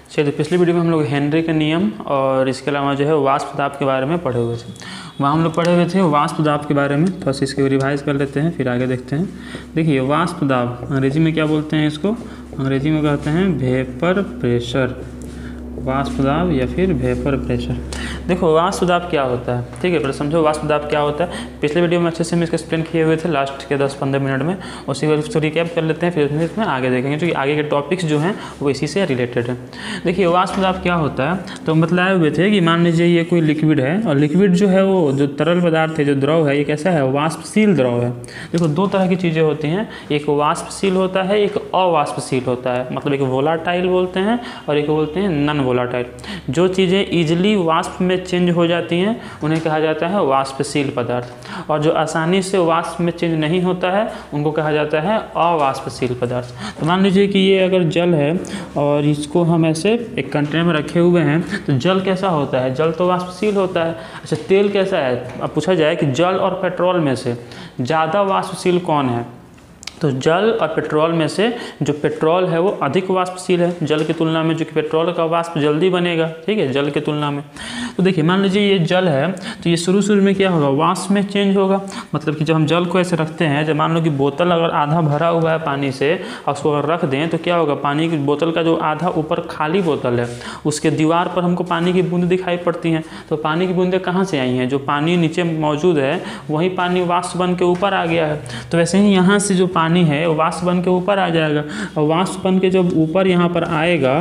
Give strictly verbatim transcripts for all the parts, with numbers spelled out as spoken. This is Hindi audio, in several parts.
चलिए, पिछली वीडियो में हम लोग हेनरी के नियम और इसके अलावा जो है वाष्प दाब के बारे में पढ़े हुए थे। वहाँ हम लोग पढ़े हुए थे वाष्प दाब के बारे में। थोड़ा सा इसको रिवाइज कर लेते हैं, फिर आगे देखते हैं। देखिए, वाष्प दाब अंग्रेजी में क्या बोलते हैं इसको? अंग्रेजी में कहते हैं वेपर प्रेशर। वाष्प दाब या फिर वेपर प्रेशर। देखो, वाष्प दाब क्या होता है, ठीक है, पहले समझो वाष्प दाब क्या होता है। पिछले वीडियो में अच्छे से हम इसको एक्सप्लेन किए हुए थे लास्ट के दस पंद्रह मिनट में। उसी को इसको रिकैप कर लेते हैं, फिर इसमें आगे देखेंगे, क्योंकि आगे के टॉपिक्स जो हैं वो इसी से रिलेटेड है। देखिए, वाष्प दाब क्या होता है, तो बतलाए हुए थे कि मान लीजिए ये कोई लिक्विड है, और लिक्विड जो है वो जो तरल पदार्थ है, जो द्रव है, ये कैसा है? वाष्पशील द्रव है। देखो, दो तरह की चीज़ें होती हैं, एक वाष्पशील होता है, एक अवाष्पशील होता है। मतलब एक वोलाटाइल बोलते हैं और एक बोलते हैं नॉन वोलाटाइल। जो चीज़ें ईजिली वाष्प में चेंज हो जाती हैं उन्हें कहा जाता है वाष्पशील पदार्थ, और जो आसानी से वाष्प में चेंज नहीं होता है उनको कहा जाता है अवाष्पशील पदार्थ। तो मान लीजिए कि ये अगर जल है और इसको हम ऐसे एक कंटेनर में रखे हुए हैं, तो जल कैसा होता है? जल तो वाष्पशील होता है। अच्छा, तेल कैसा है? अब पूछा जाए कि जल और पेट्रोल में से ज़्यादा वाष्पशील कौन है, तो जल और पेट्रोल में से जो पेट्रोल है वो अधिक वाष्पशील है जल की तुलना में, जो कि पेट्रोल का वाष्प जल्दी बनेगा, ठीक है, जल की तुलना में। तो देखिए, मान लीजिए ये जल है, तो ये शुरू शुरू में क्या होगा? वाष्प में चेंज होगा। मतलब कि जब हम जल को ऐसे रखते हैं, जब मान लो कि बोतल अगर आधा भरा हुआ है पानी से और उसको अगर रख दें, तो क्या होगा? पानी की बोतल का जो आधा ऊपर खाली बोतल है उसके दीवार पर हमको पानी की बूंद दिखाई पड़ती हैं। तो पानी की बूंदें कहाँ से आई हैं? जो पानी नीचे मौजूद है वही पानी वाष्प बन के ऊपर आ गया है। तो वैसे ही यहाँ से जो पानी है वाष्प बन के ऊपर आ जाएगा, और वाष्प बन के जब ऊपर यहाँ पर आएगा,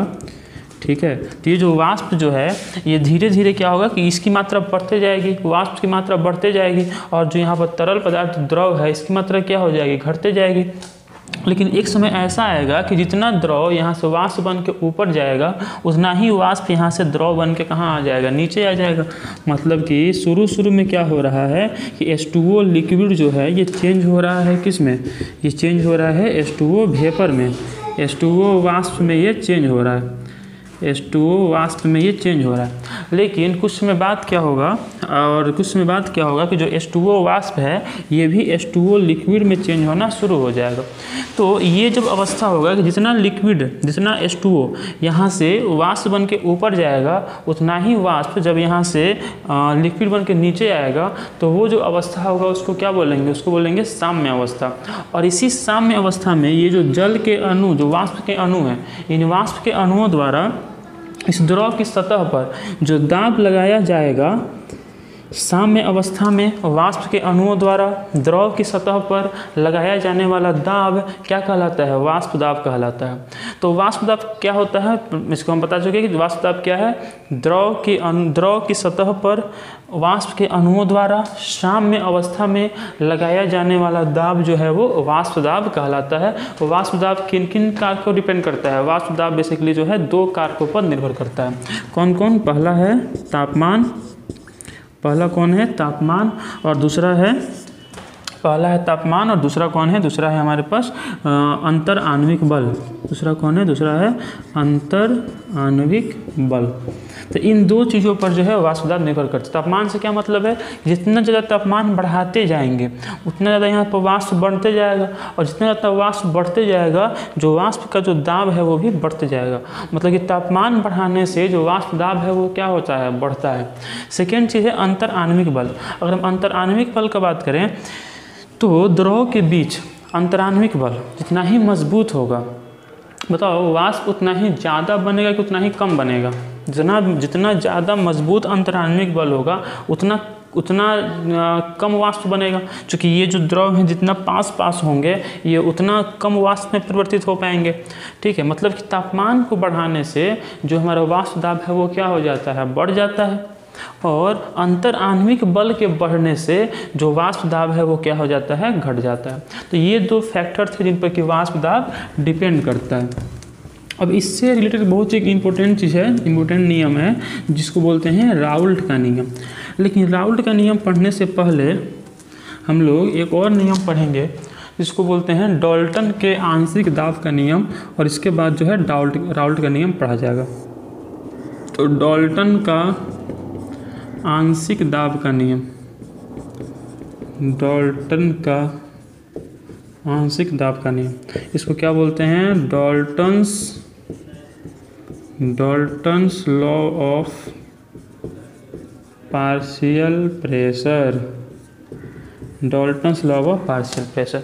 ठीक है, तो ये जो वाष्प जो है ये धीरे धीरे क्या होगा कि इसकी मात्रा बढ़ते जाएगी, वाष्प की मात्रा बढ़ते जाएगी, और जो यहाँ पर तरल पदार्थ द्रव है इसकी मात्रा क्या हो जाएगी? घटते जाएगी। लेकिन एक समय ऐसा आएगा कि जितना द्रव यहाँ से वाष्प बन के ऊपर जाएगा उतना ही वाष्प यहाँ से द्रव बन के कहाँ आ जाएगा? नीचे आ जाएगा। मतलब कि शुरू शुरू में क्या हो रहा है कि एच टू ओ लिक्विड जो है ये चेंज हो रहा है किस में? ये चेंज हो रहा है एच टू ओ वेपर में, एच टू ओ वाष्प में ये चेंज हो रहा है, एच टू ओ वाष्प में ये चेंज हो रहा है। लेकिन कुछ समय बाद क्या होगा, और कुछ समय बाद क्या होगा कि जो एच टू ओ वाष्प है ये भी एच टू ओ लिक्विड में चेंज होना शुरू हो जाएगा। तो ये जब अवस्था होगा कि जितना लिक्विड, जितना एच टू ओ यहाँ से वाष्प बन के ऊपर जाएगा उतना ही वाष्प जब यहाँ से लिक्विड बन के नीचे आएगा, तो वो जो अवस्था होगा उसको क्या बोलेंगे? उसको बोलेंगे साम्य अवस्था। और इसी साम्य अवस्था में ये जो जल के अणु, जो वाष्प के अणु हैं, इन वाष्प के अणुओं द्वारा इस द्रव की सतह पर जो दाब लगाया जाएगा, साम्य अवस्था में वाष्प के अणुओं द्वारा द्रव की सतह पर लगाया जाने वाला दाब क्या कहलाता है? वाष्प दाब कहलाता है। तो वाष्प दाब क्या होता है इसको हम बता चुके कि वाष्प दाब क्या है? द्रव की द्रव की सतह पर वाष्प के अणुओं द्वारा साम्य अवस्था में लगाया जाने वाला दाब जो है वो वाष्प दाब कहलाता है। वाष्प दाब किन किन कारकों पर डिपेंड करता है? वाष्प दाब बेसिकली जो है दो कारकों पर निर्भर करता है। कौन कौन? पहला है तापमान, पहला कौन है? तापमान, और दूसरा है, पहला है तापमान और दूसरा कौन है? दूसरा है हमारे पास अंतर आणविक बल। दूसरा कौन है? दूसरा है अंतर आणविक बल। तो इन दो चीज़ों पर जो है वाष्प दाब निर्भर करता है। तापमान से क्या मतलब है? जितना ज़्यादा तापमान बढ़ाते जाएंगे उतना ज़्यादा यहाँ पर वाष्प बढ़ते जाएगा, और जितना ज़्यादा वाष्प बढ़ते जाएगा जो वाष्प का जो दाब है वो भी बढ़ते जाएगा। मतलब कि तापमान बढ़ाने से जो वाष्प दाब है वो क्या होता है? बढ़ता है। सेकेंड चीज़ है अंतर आणविक बल। अगर हम अंतर आणविक बल की बात करें तो द्रव के बीच अंतराण्विक बल जितना ही मजबूत होगा, बताओ वाष्प उतना ही ज़्यादा बनेगा कि उतना ही कम बनेगा? जितना जितना ज़्यादा मजबूत अंतराण्विक बल होगा उतना उतना कम वाष्प बनेगा। क्योंकि ये जो द्रव हैं जितना पास पास होंगे ये उतना कम वाष्प में परिवर्तित हो पाएंगे, ठीक है। मतलब कि तापमान को बढ़ाने से जो हमारा वाष्प दाब है वो क्या हो जाता है? बढ़ जाता है, और अंतर आणविक बल के बढ़ने से जो वाष्प दाब है वो क्या हो जाता है? घट जाता है। तो ये दो फैक्टर थे जिन पर कि वाष्प दाब डिपेंड करता है। अब इससे रिलेटेड बहुत एक इम्पोर्टेंट चीज़ है, इम्पोर्टेंट नियम है जिसको बोलते हैं राउल्ट का नियम। लेकिन राउल्ट का नियम पढ़ने से पहले हम लोग एक और नियम पढ़ेंगे जिसको बोलते हैं डाल्टन के आंशिक दाब का नियम, और इसके बाद जो है डाल्ट राउल्ट का नियम पढ़ा जाएगा। तो डाल्टन का आंशिक दाब का नियम, डाल्टन का आंशिक दाब का नियम, इसको क्या बोलते हैं? Dalton's Dalton's law of partial pressure, Dalton's law of partial pressure.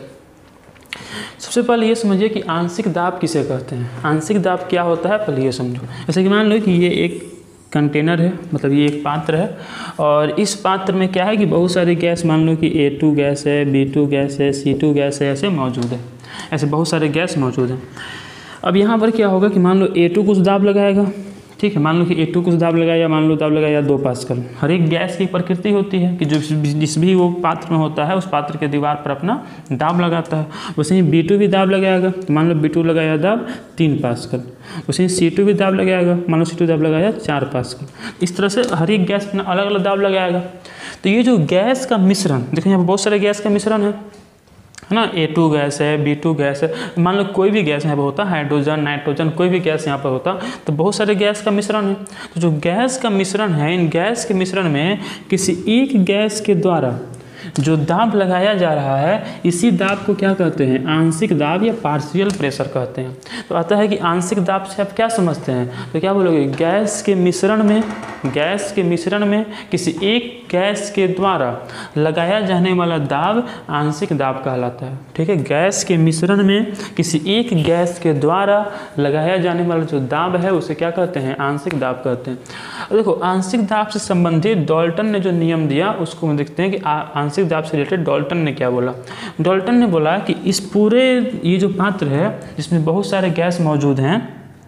सबसे पहले ये समझिए कि आंशिक दाब किसे कहते हैं। आंशिक दाब क्या होता है पहले ये समझो। जैसे कि मान लो कि ये एक कंटेनर है, मतलब ये एक पात्र है, और इस पात्र में क्या है कि बहुत सारी गैस, मान लो कि ए टू गैस है, बी टू गैस है, सी टू गैस है, ऐसे मौजूद है, ऐसे बहुत सारे गैस मौजूद हैं। अब यहाँ पर क्या होगा कि मान लो ए टू कुछ दाब लगाएगा, ठीक है, मान लो कि ए टू कुछ दाब लगाया, मान लो दाब लगाया दो पास्कल। हर एक गैस की प्रकृति होती है कि जो जिस भी वो पात्र में होता है उस पात्र के दीवार पर अपना दाब लगाता है। वैसे ही बी टू भी दाब लगाएगा, तो मान लो बी टू लगाया दाब तीन पास्कल। वैसे ही सी टू भी दाब लगाएगा, मान लो सी टू दाब लगाया चार पास्कल। इस तरह से हर एक गैस अपना अलग अलग दाब लगाएगा। तो ये जो गैस का मिश्रण, देखो यहाँ पर बहुत सारे गैस का मिश्रण है है ना, ए टू गैस है, बी टू गैस है, मान लो कोई भी गैस यहाँ पर होता है, हाइड्रोजन, नाइट्रोजन, कोई भी गैस यहाँ पर होता, तो बहुत सारे गैस का मिश्रण है। तो जो गैस का मिश्रण है, इन गैस के मिश्रण में किसी एक गैस के द्वारा जो दाब लगाया जा रहा है, इसी दाब को क्या कहते हैं, आंशिक दाब या पार्शियल प्रेशर कहते हैं। तो आता है कि आंशिक दाब से आप क्या समझते हैं, तो क्या बोलोगे, गैस के मिश्रण में गैस के मिश्रण में किसी एक गैस के द्वारा लगाया जाने वाला दाब आंशिक दाब कहलाता है। ठीक है, गैस के मिश्रण में किसी एक गैस के द्वारा लगाया जाने वाला जो दाब है उसे क्या कहते हैं, आंशिक दाब कहते हैं। अब देखो, आंशिक दाब से संबंधित डाल्टन ने जो नियम दिया उसको हम देखते हैं कि आंशिक दाब से रिलेटेड डाल्टन ने क्या बोला। डाल्टन ने बोला कि इस पूरे ये जो पात्र है जिसमें बहुत सारे गैस मौजूद हैं,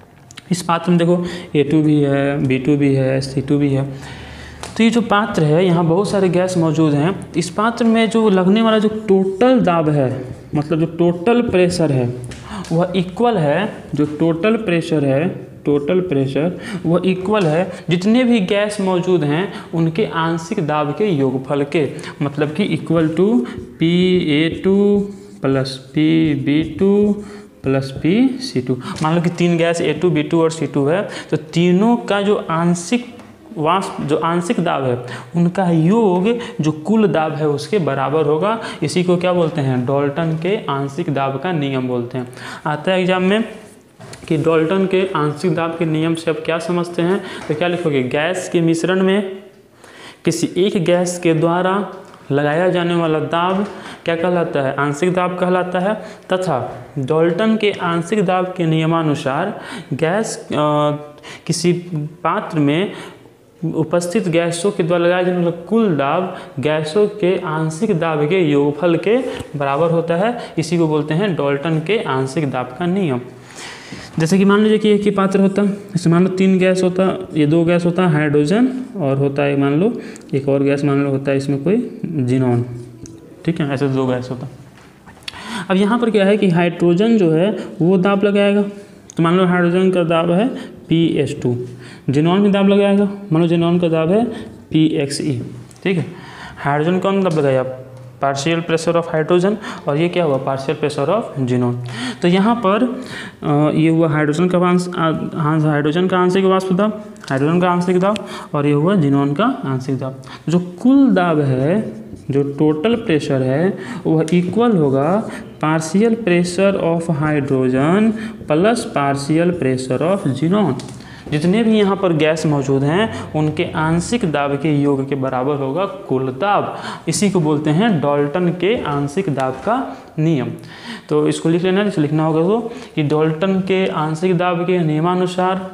इस पात्र में देखो ए टू भी है, बी टू भी है, सी टू भी है, तो ये जो पात्र है यहाँ बहुत सारे गैस मौजूद हैं। इस पात्र में जो लगने वाला जो टोटल दाब है, मतलब जो टोटल प्रेशर है वह इक्वल है, जो टोटल प्रेशर है टोटल प्रेशर वह इक्वल है जितने भी गैस मौजूद हैं उनके आंशिक दाब के योगफल के, मतलब कि equal to P A two plus P B two plus P C two. मान लो कि तीन gas A two B two और सी टू है, तो तीनों का जो आंशिक वाष्प जो आंशिक दाब है उनका योग जो कुल दाब है उसके बराबर होगा। इसी को क्या बोलते हैं, डाल्टन के आंशिक दाब का नियम बोलते हैं। आता है एग्जाम में कि डाल्टन के आंशिक दाब के नियम से आप क्या समझते हैं, तो क्या लिखोगे, गैस के मिश्रण में किसी एक गैस के द्वारा लगाया जाने वाला दाब क्या कहलाता है, आंशिक दाब कहलाता है, तथा डाल्टन के आंशिक दाब के नियमानुसार गैस आ, किसी पात्र में उपस्थित गैसों के द्वारा लगाया जाने वाला कुल दाब गैसों के आंशिक दाब के योगफल के बराबर होता है। इसी को बोलते हैं डाल्टन के आंशिक दाब का नियम। जैसे कि मान लीजिए कि एक ही पात्र होता, जैसे मान लो तीन गैस होता, ये दो गैस होता है हाइड्रोजन, और होता है मान लो एक और गैस, मान लो होता है इसमें कोई जिनॉन, ठीक है, ऐसे दो गैस होता। अब यहाँ पर क्या है कि हाइड्रोजन जो है वो दाब लगाएगा, तो मान लो हाइड्रोजन का दाब है पी एच टू, जिनॉन भी दाब लगाएगा, मान लो जिनॉन का दाब है पी एक्स ई, ठीक है। हाइड्रोजन कौन दाब लगाया, पार्शियल प्रेशर ऑफ हाइड्रोजन, और ये क्या हुआ, पार्शियल प्रेशर ऑफ जिनॉन। तो यहाँ पर ये हुआ हाइड्रोजन का हाँ हाइड्रोजन का आंशिक वाष्प दाब, हाइड्रोजन का आंशिक दाब, और ये हुआ जिनॉन का आंशिक दाब। जो कुल दाब है, जो टोटल प्रेशर है वह इक्वल होगा partial pressure of hydrogen plus partial pressure of xenon. जितने भी यहाँ पर गैस मौजूद हैं उनके आंशिक दाब के योग के बराबर होगा कुल दाब। इसी को बोलते हैं डाल्टन के आंशिक दाब का नियम। तो इसको लिख लेना, जिसे लिखना होगा तो कि डाल्टन के आंशिक दाब के नियमानुसार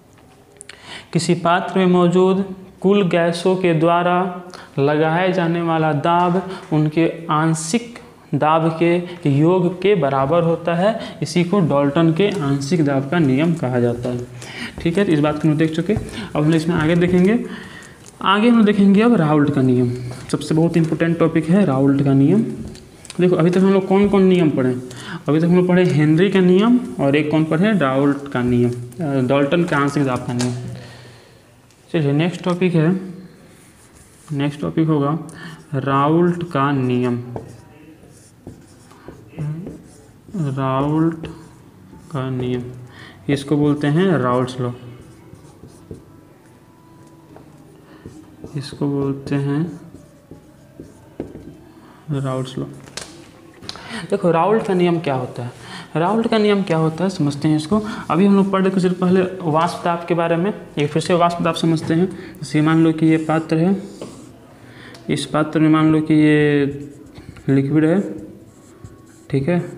किसी पात्र में मौजूद कुल गैसों के द्वारा लगाए जाने वाला दाब उनके आंशिक दाब के योग के बराबर होता है। इसी को डाल्टन के आंशिक दाब का नियम कहा जाता है। ठीक है, तो इस बात को हम देख चुके। अब हम इसमें आगे देखेंगे, आगे हम देखेंगे अब राउल्ट का नियम। सबसे बहुत इंपॉर्टेंट टॉपिक है राउल्ट का नियम। देखो अभी तक हम लोग कौन कौन नियम पढ़े, अभी तक हम लोग पढ़े हेनरी का नियम और एक कौन पढ़े, राउल्ट का नियम, डाल्टन का आंशिक दाब का नियम। चलिए नेक्स्ट टॉपिक है, नेक्स्ट टॉपिक होगा राउल्ट का नियम। राउल्ट का नियम, इसको बोलते हैं राउल्ट्स लॉ, इसको बोलते हैं राउल्ट्स लॉ। देखो राउल्ट का नियम क्या होता है। राउल्ट का नियम क्या होता है समझते हैं इसको। अभी हम लोग पढ़ रहे थे सिर्फ पहले वाष्प दाब के बारे में, एक फिर से वाष्प दाब समझते हैं। जैसे मान लो कि ये पात्र है, इस पात्र में मान लो कि ये लिक्विड है, ठीक है,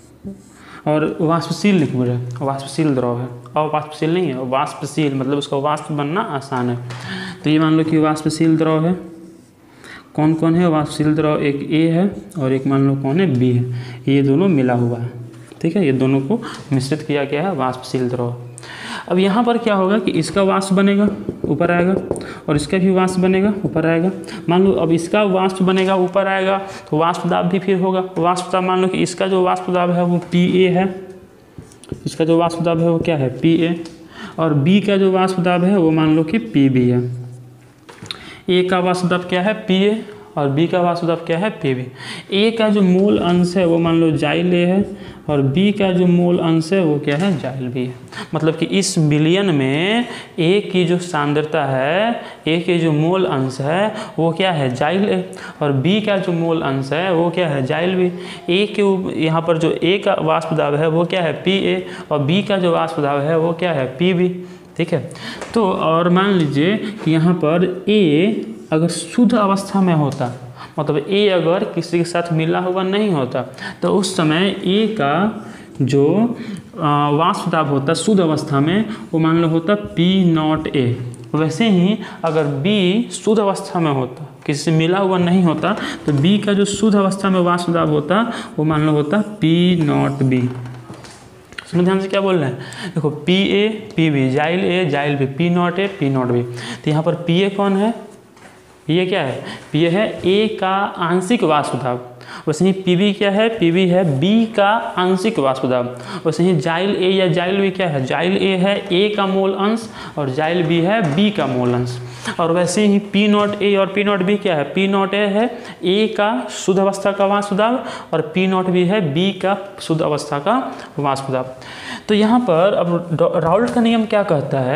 और वाष्पशील लिक्विड है, वाष्पशील द्रव है, और वाष्पशील नहीं है, वाष्पशील मतलब उसका वाष्प बनना आसान है। तो ये मान लो कि वाष्पशील द्रव है, कौन कौन है वाष्पशील द्रव, एक ए है और एक मान लो कौन है बी है, ये दोनों मिला हुआ है, ठीक है, ये दोनों को मिश्रित किया गया है वाष्पशील द्रव। अब यहाँ पर क्या होगा कि इसका वाष्प बनेगा ऊपर आएगा और इसका भी वाष्प बनेगा ऊपर आएगा। मान लो अब इसका वाष्प बनेगा ऊपर आएगा तो वाष्प दाब भी फिर होगा, वाष्प दाब मान लो कि इसका जो वाष्प दाब है वो पी ए है, इसका जो वाष्प दाब है वो क्या है पी ए, और बी का जो वाष्प दाब है वो मान लो कि पी बी है। ए का वाष्प दाब क्या है पी ए और बी का वाष्प दाब क्या है पी बी। ए का जो मूल अंश है वो मान लो जाइल ए है और बी का जो मूल अंश है वो क्या है जाइल बी है। मतलब कि इस विलयन में ए की जो सांद्रता है, ए के जो मूल अंश है वो क्या है जाइल ए और बी का जो मूल अंश है वो क्या है जाइल बी। ए के यहाँ पर जो ए का वाष्प दाब है वो क्या है पी ए और बी का जो वाष्प दाब है वो क्या है पी बी, ठीक है। तो और मान लीजिए कि यहाँ पर ए अगर शुद्ध अवस्था में होता, मतलब ए अगर किसी के साथ मिला हुआ नहीं होता, तो उस समय ए का जो वाष्प दाब होता शुद्ध अवस्था में वो मान लो होता पी नॉट ए। वैसे ही अगर बी शुद्ध अवस्था में होता, किसी से मिला हुआ नहीं होता, तो बी का जो शुद्ध अवस्था में वाष्प दाब होता वो मान लो होता पी नॉट बी। सुनो ध्यान से क्या बोल रहे हैं, देखो पी ए पी बी, जाइल ए जाइल B, P not A P not B. तो यहाँ पर पी ए कौन है, ये क्या है पी ए है ए का आंशिक वाष्प दाब। वैसे ही पी बी क्या है, पी बी है बी का आंशिक वाष्प दाब। वैसे ही जाइल ए या जाइल बी क्या है, जाइल ए है ए का मूल अंश और जाइल बी है बी का मूल अंश। और वैसे ही पी नॉट ए और पी नॉट बी क्या है, पी नॉट ए है ए का शुद्ध अवस्था का वाष्प दाब और पी नॉट बी है बी का शुद्ध अवस्था का वाष्प दाब। तो यहाँ पर अब राउल्ट का नियम क्या कहता है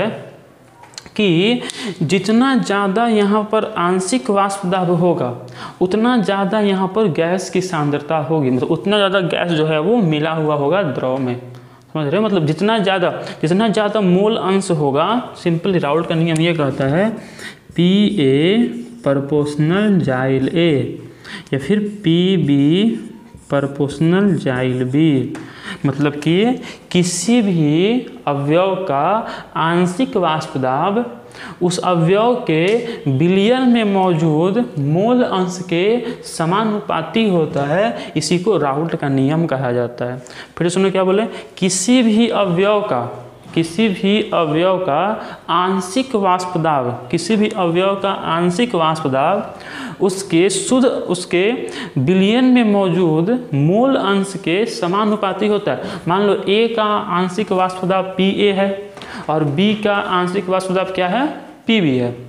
कि जितना ज़्यादा यहाँ पर आंशिक वाष्प दाब होगा उतना ज़्यादा यहाँ पर गैस की सांद्रता होगी, मतलब उतना ज़्यादा गैस जो है वो मिला हुआ होगा द्रव में, समझ रहे हो। मतलब जितना ज़्यादा जितना ज़्यादा मोल अंश होगा, सिंपल राउल्ट का नियम ये कहता है पी ए प्रोपोर्शनल जाइल ए या फिर पी बी प्रोपोर्शनल जाइल बी। मतलब कि किसी भी अवयव का आंशिक वाष्प दाब उस अवयव के विलयन में मौजूद मोल अंश के समानुपाती होता है, इसी को राउल्ट का नियम कहा जाता है। फिर सुनो क्या बोले, किसी भी अवयव का किसी भी अवयव का आंशिक वाष्प दाब किसी भी अवयव का आंशिक वाष्प दाब उसके शुद्ध उसके विलयन में मौजूद मूल अंश के समानुपाती होता है। मान लो ए का आंशिक वाष्प दाब पी ए है और बी का आंशिक वाष्प दाब क्या है पी बी है।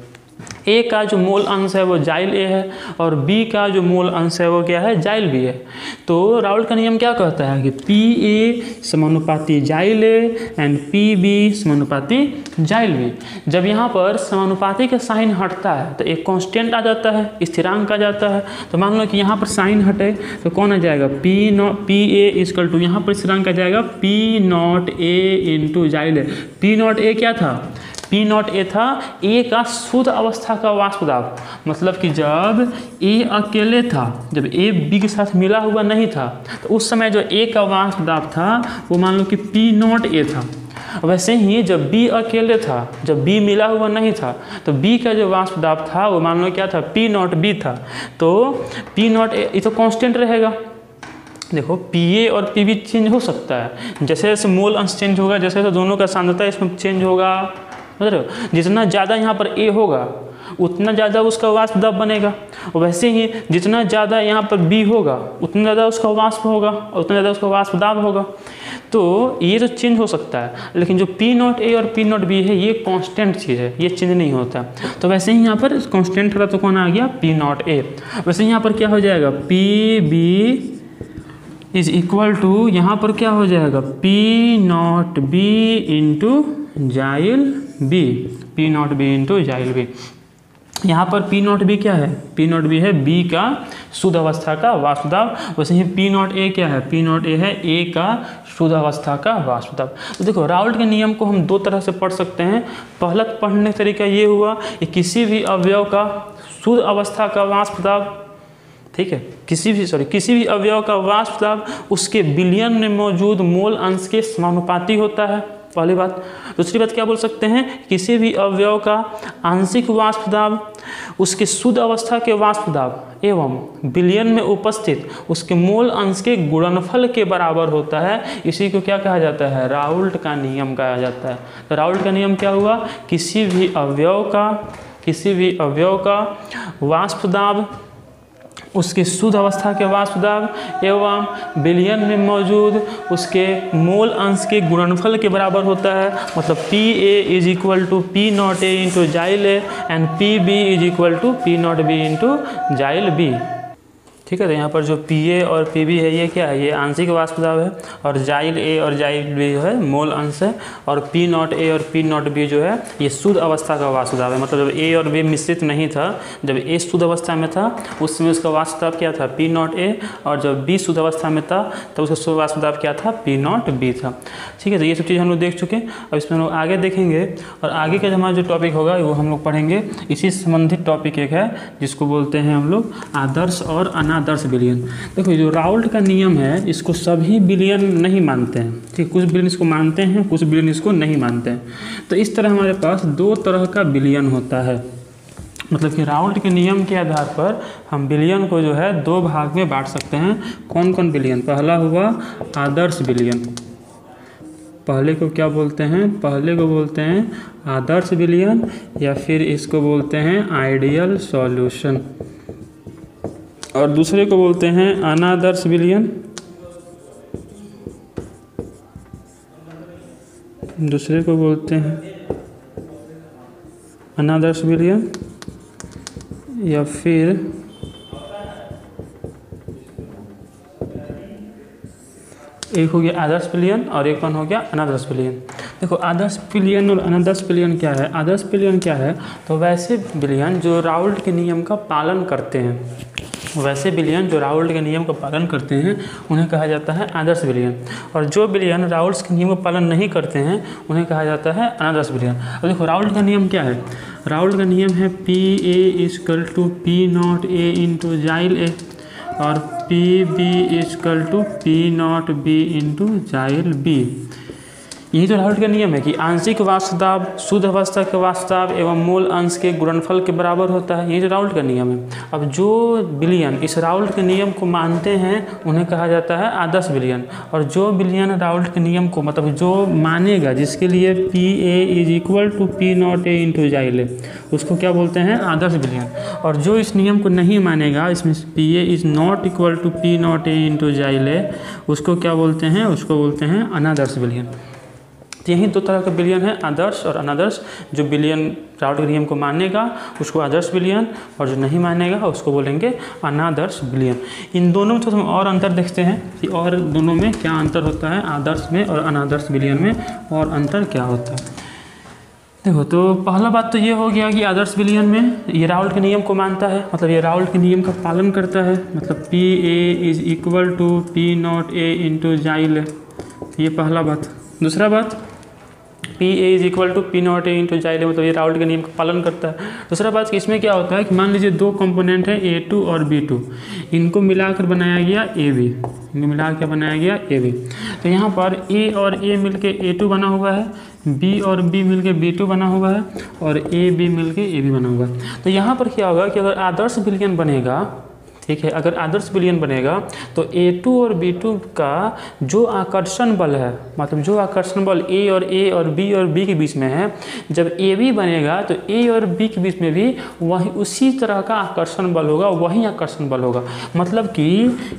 ए का जो मूल अंश है वो जाइल ए है और बी का जो मूल अंश है वो क्या है जाइल बी है। तो राउल्ट का नियम क्या कहता है कि पी ए समानुपाती जाइल ए एंड पी बी समानुपाती जाइल बी। जब यहाँ पर समानुपाती का साइन हटता है तो एक कांस्टेंट आ जाता है, स्थिरांक आ जाता है। तो मान लो कि यहाँ पर साइन हटे तो कौन आ जाएगा पी नॉ पी ए इजकल टू यहाँ पर स्थिरांक आ जाएगा पी नॉट ए इंटू जाइल ए। पी नॉट ए क्या था, पी नॉट ए था ए का शुद्ध अवस्था का वाष्प दाब। मतलब कि जब ए अकेले था, जब ए बी के साथ मिला हुआ नहीं था, तो उस समय जो ए का वाष्प दाब था वो मान लो कि पी नॉट ए था। वैसे ही जब बी अकेले था, जब बी मिला हुआ नहीं था, तो बी का जो वाष्प दाब था वो मान लो क्या था पी नॉट बी था। तो पी नॉट ए ये तो कांस्टेंट रहेगा। देखो पी ए और पी बी चेंज हो सकता है, जैसे जैसे मोल अंश चेंज होगा, जैसे जैसे दोनों का सांद्रता इसमें चेंज होगा, समझ रहे हो। जितना ज़्यादा यहाँ पर ए होगा उतना ज़्यादा उसका वाष्प दाब बनेगा, और वैसे ही जितना ज़्यादा यहाँ पर बी होगा उतना ज़्यादा उसका वाष्प होगा और उतना ज़्यादा उसका वाष्प दाब होगा। तो ये तो चेंज हो सकता है, लेकिन जो पी नॉट ए और पी नॉट बी है ये कांस्टेंट चीज़ है, ये चेंज नहीं होता। तो वैसे ही यहाँ पर कांस्टेंट था तो कौन आ गया पी नॉट ए। वैसे यहाँ पर क्या हो जाएगा P B is equal to यहाँ पर क्या हो जाएगा पी नॉट बी इंटू जाइल B, P not B into जाइल बी। यहाँ पर पी नॉट बी क्या है, पी नॉट बी है बी का शुद्ध अवस्था का वाष्प दाब। वैसे ही पी नॉट ए क्या है, पी नॉट ए है ए का शुद्ध अवस्था का वाष्प दाब। तो देखो राउल्ट के नियम को हम दो तरह से पढ़ सकते हैं। पहला पढ़ने का तरीका ये हुआ कि किसी भी अवयव का शुद्ध अवस्था का वाष्प दाब, ठीक है, किसी भी सॉरी किसी भी अवयव का वाष्प दाब उसके विलयन में मौजूद मोल अंश के समानुपाती होता है, पहली बात। दूसरी बात क्या बोल सकते हैं, किसी भी अवयव का आंशिक वाष्प दाब उसके शुद्ध अवस्था के वाष्प दाब एवं विलयन में उपस्थित उसके मोल अंश के गुणनफल के बराबर होता है। इसी को क्या कहा जाता है, राउल्ट का नियम कहा जाता है। तो राउल्ट का नियम क्या हुआ, किसी भी अवयव का किसी भी अवयव का वाष्प दाब उसके शुद्ध अवस्था के वाष्प दाब एवं विलयन में मौजूद उसके मोल अंश के गुणनफल के बराबर होता है। मतलब P A is equal to P not A into जाइल A and P B is equal to P not B into जाइल बी, ठीक है। तो यहाँ पर जो पी ए और पी बी है ये क्या है, ये आंशिक वाष्प दाब है, और जाइल ए और जाइल बी जो है मोल अंश है, और पी नॉट ए और पी नॉट बी जो है ये शुद्ध अवस्था का वाष्प दाब है। मतलब जब ए और बी मिश्रित नहीं था, जब ए शुद्ध अवस्था में था उस समय उसका वाष्प दाब क्या था, पी नॉट ए, और जब बी शुद्ध अवस्था में था तब उसका शुद्ध वाष्प दाब क्या था, पी नॉट बी था, ठीक है। तो ये सब चीज़ हम लोग देख चुके हैं। अब इसमें हम लोग आगे देखेंगे, और आगे का हमारा जो टॉपिक होगा वो हम लोग पढ़ेंगे इसी संबंधित टॉपिक एक है जिसको बोलते हैं हम लोग आदर्श और अनादर्श विलयन। देखो जो राउल्ट का नियम है इसको सभी विलयन नहीं मानते हैं, ठीक, कुछ विलयन इसको मानते हैं, कुछ विलयन इसको नहीं मानते हैं। तो इस तरह हमारे पास दो तरह का विलयन होता है। मतलब कि राउल्ट के नियम के आधार पर हम विलयन को जो है दो भाग में बांट सकते हैं। कौन कौन विलयन, पहला हुआ आदर्श विलयन। पहले को क्या बोलते हैं, पहले को बोलते हैं आदर्श विलयन, या फिर इसको बोलते हैं आइडियल सॉल्यूशन, और दूसरे को बोलते हैं अनादर्श विलयन। दूसरे को बोलते हैं अनादर्श विलयन, या फिर एक हो गया आदर्श विलयन और एक कौन हो गया अनादर्श विलयन। देखो आदर्श विलयन और अनादर्श विलयन क्या है, आदर्श विलयन क्या है, तो वैसे विलयन जो राउल्ट के नियम का पालन करते हैं, वैसे विलयन जो राउल्ट के नियम का पालन करते हैं उन्हें कहा जाता है आदर्श विलयन, और जो विलयन राउल्ट के नियम का पालन नहीं करते हैं उन्हें कहा जाता है अनादर्श विलयन। अब देखो राउल्ट का नियम क्या है, राउल्ट का नियम है P A is equal to P not A into जाइल ए, और P B is equal to P not B into जाइल बी। यही तो राउल्ट का नियम है कि आंशिक वाष्प दाब शुद्ध अवस्था के वाष्प दाब एवं मूल अंश के गुणनफल के बराबर होता है। यही तो राउल्ट का नियम है। अब जो विलयन इस राउल्ट के नियम को मानते हैं उन्हें कहा जाता है आदर्श विलयन, और जो विलयन राउल्ट के नियम को मतलब जो मानेगा, जिसके लिए P A is equal to P not A into जाइल ए, उसको क्या बोलते हैं आदर्श विलयन। और जो इस नियम को नहीं मानेगा, इसमें P A is not equal to P not A into जाइल ए, उसको क्या बोलते हैं, उसको बोलते हैं अनादर्श विलयन। यही दो तरह का विलयन है, आदर्श और अनादर्श। जो विलयन राउल्ट के नियम को मानेगा उसको आदर्श विलयन, और जो नहीं मानेगा उसको बोलेंगे अनादर्श विलयन। इन दोनों में तो हम और अंतर देखते हैं कि और दोनों में क्या अंतर होता है, आदर्श में और अनादर्श विलयन में और अंतर क्या होता है। देखो तो पहला बात तो ये हो गया कि आदर्श विलयन में ये राउल्ट के नियम को मानता है, मतलब ये राउल्ट के नियम का पालन करता है। मतलब P A is equal to P not A into जाइल ए, ये पहला बात। दूसरा बात P A is equal to P not A into जाइल ए, मतलब ये राउल्ट के नियम का पालन करता है। दूसरा बात कि इसमें क्या होता है कि मान लीजिए दो कंपोनेंट है ए टू और बी टू, इनको मिलाकर बनाया गया ए बी, इनको मिला के बनाया गया ए बी। तो यहाँ पर ए और ए मिलके ए टू बना हुआ है, बी और बी मिलके बी टू बना हुआ है, और ए बी मिलके ए बी बना हुआ है। तो यहाँ पर क्या होगा कि अगर आदर्श विलयन बनेगा, ठीक है, अगर आदर्श विलयन बनेगा तो ए टू और बी टू का जो आकर्षण बल है, मतलब जो आकर्षण बल ए और ए और बी और बी के बीच में है, जब ए बी बनेगा तो ए और बी के बीच में भी वही उसी तरह का आकर्षण बल होगा, वही आकर्षण बल होगा। मतलब कि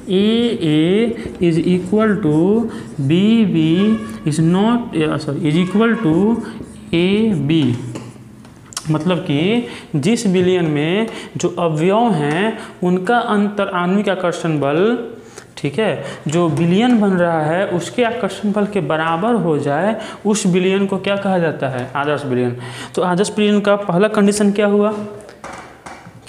A A is equal to B B is not sorry is equal to A B. मतलब कि जिस विलयन में जो अवयव हैं उनका अंतर आणविक आकर्षण बल, ठीक है, जो विलयन बन रहा है उसके आकर्षण बल के बराबर हो जाए, उस विलयन को क्या कहा जाता है, आदर्श विलयन। तो आदर्श विलयन का पहला कंडीशन क्या हुआ,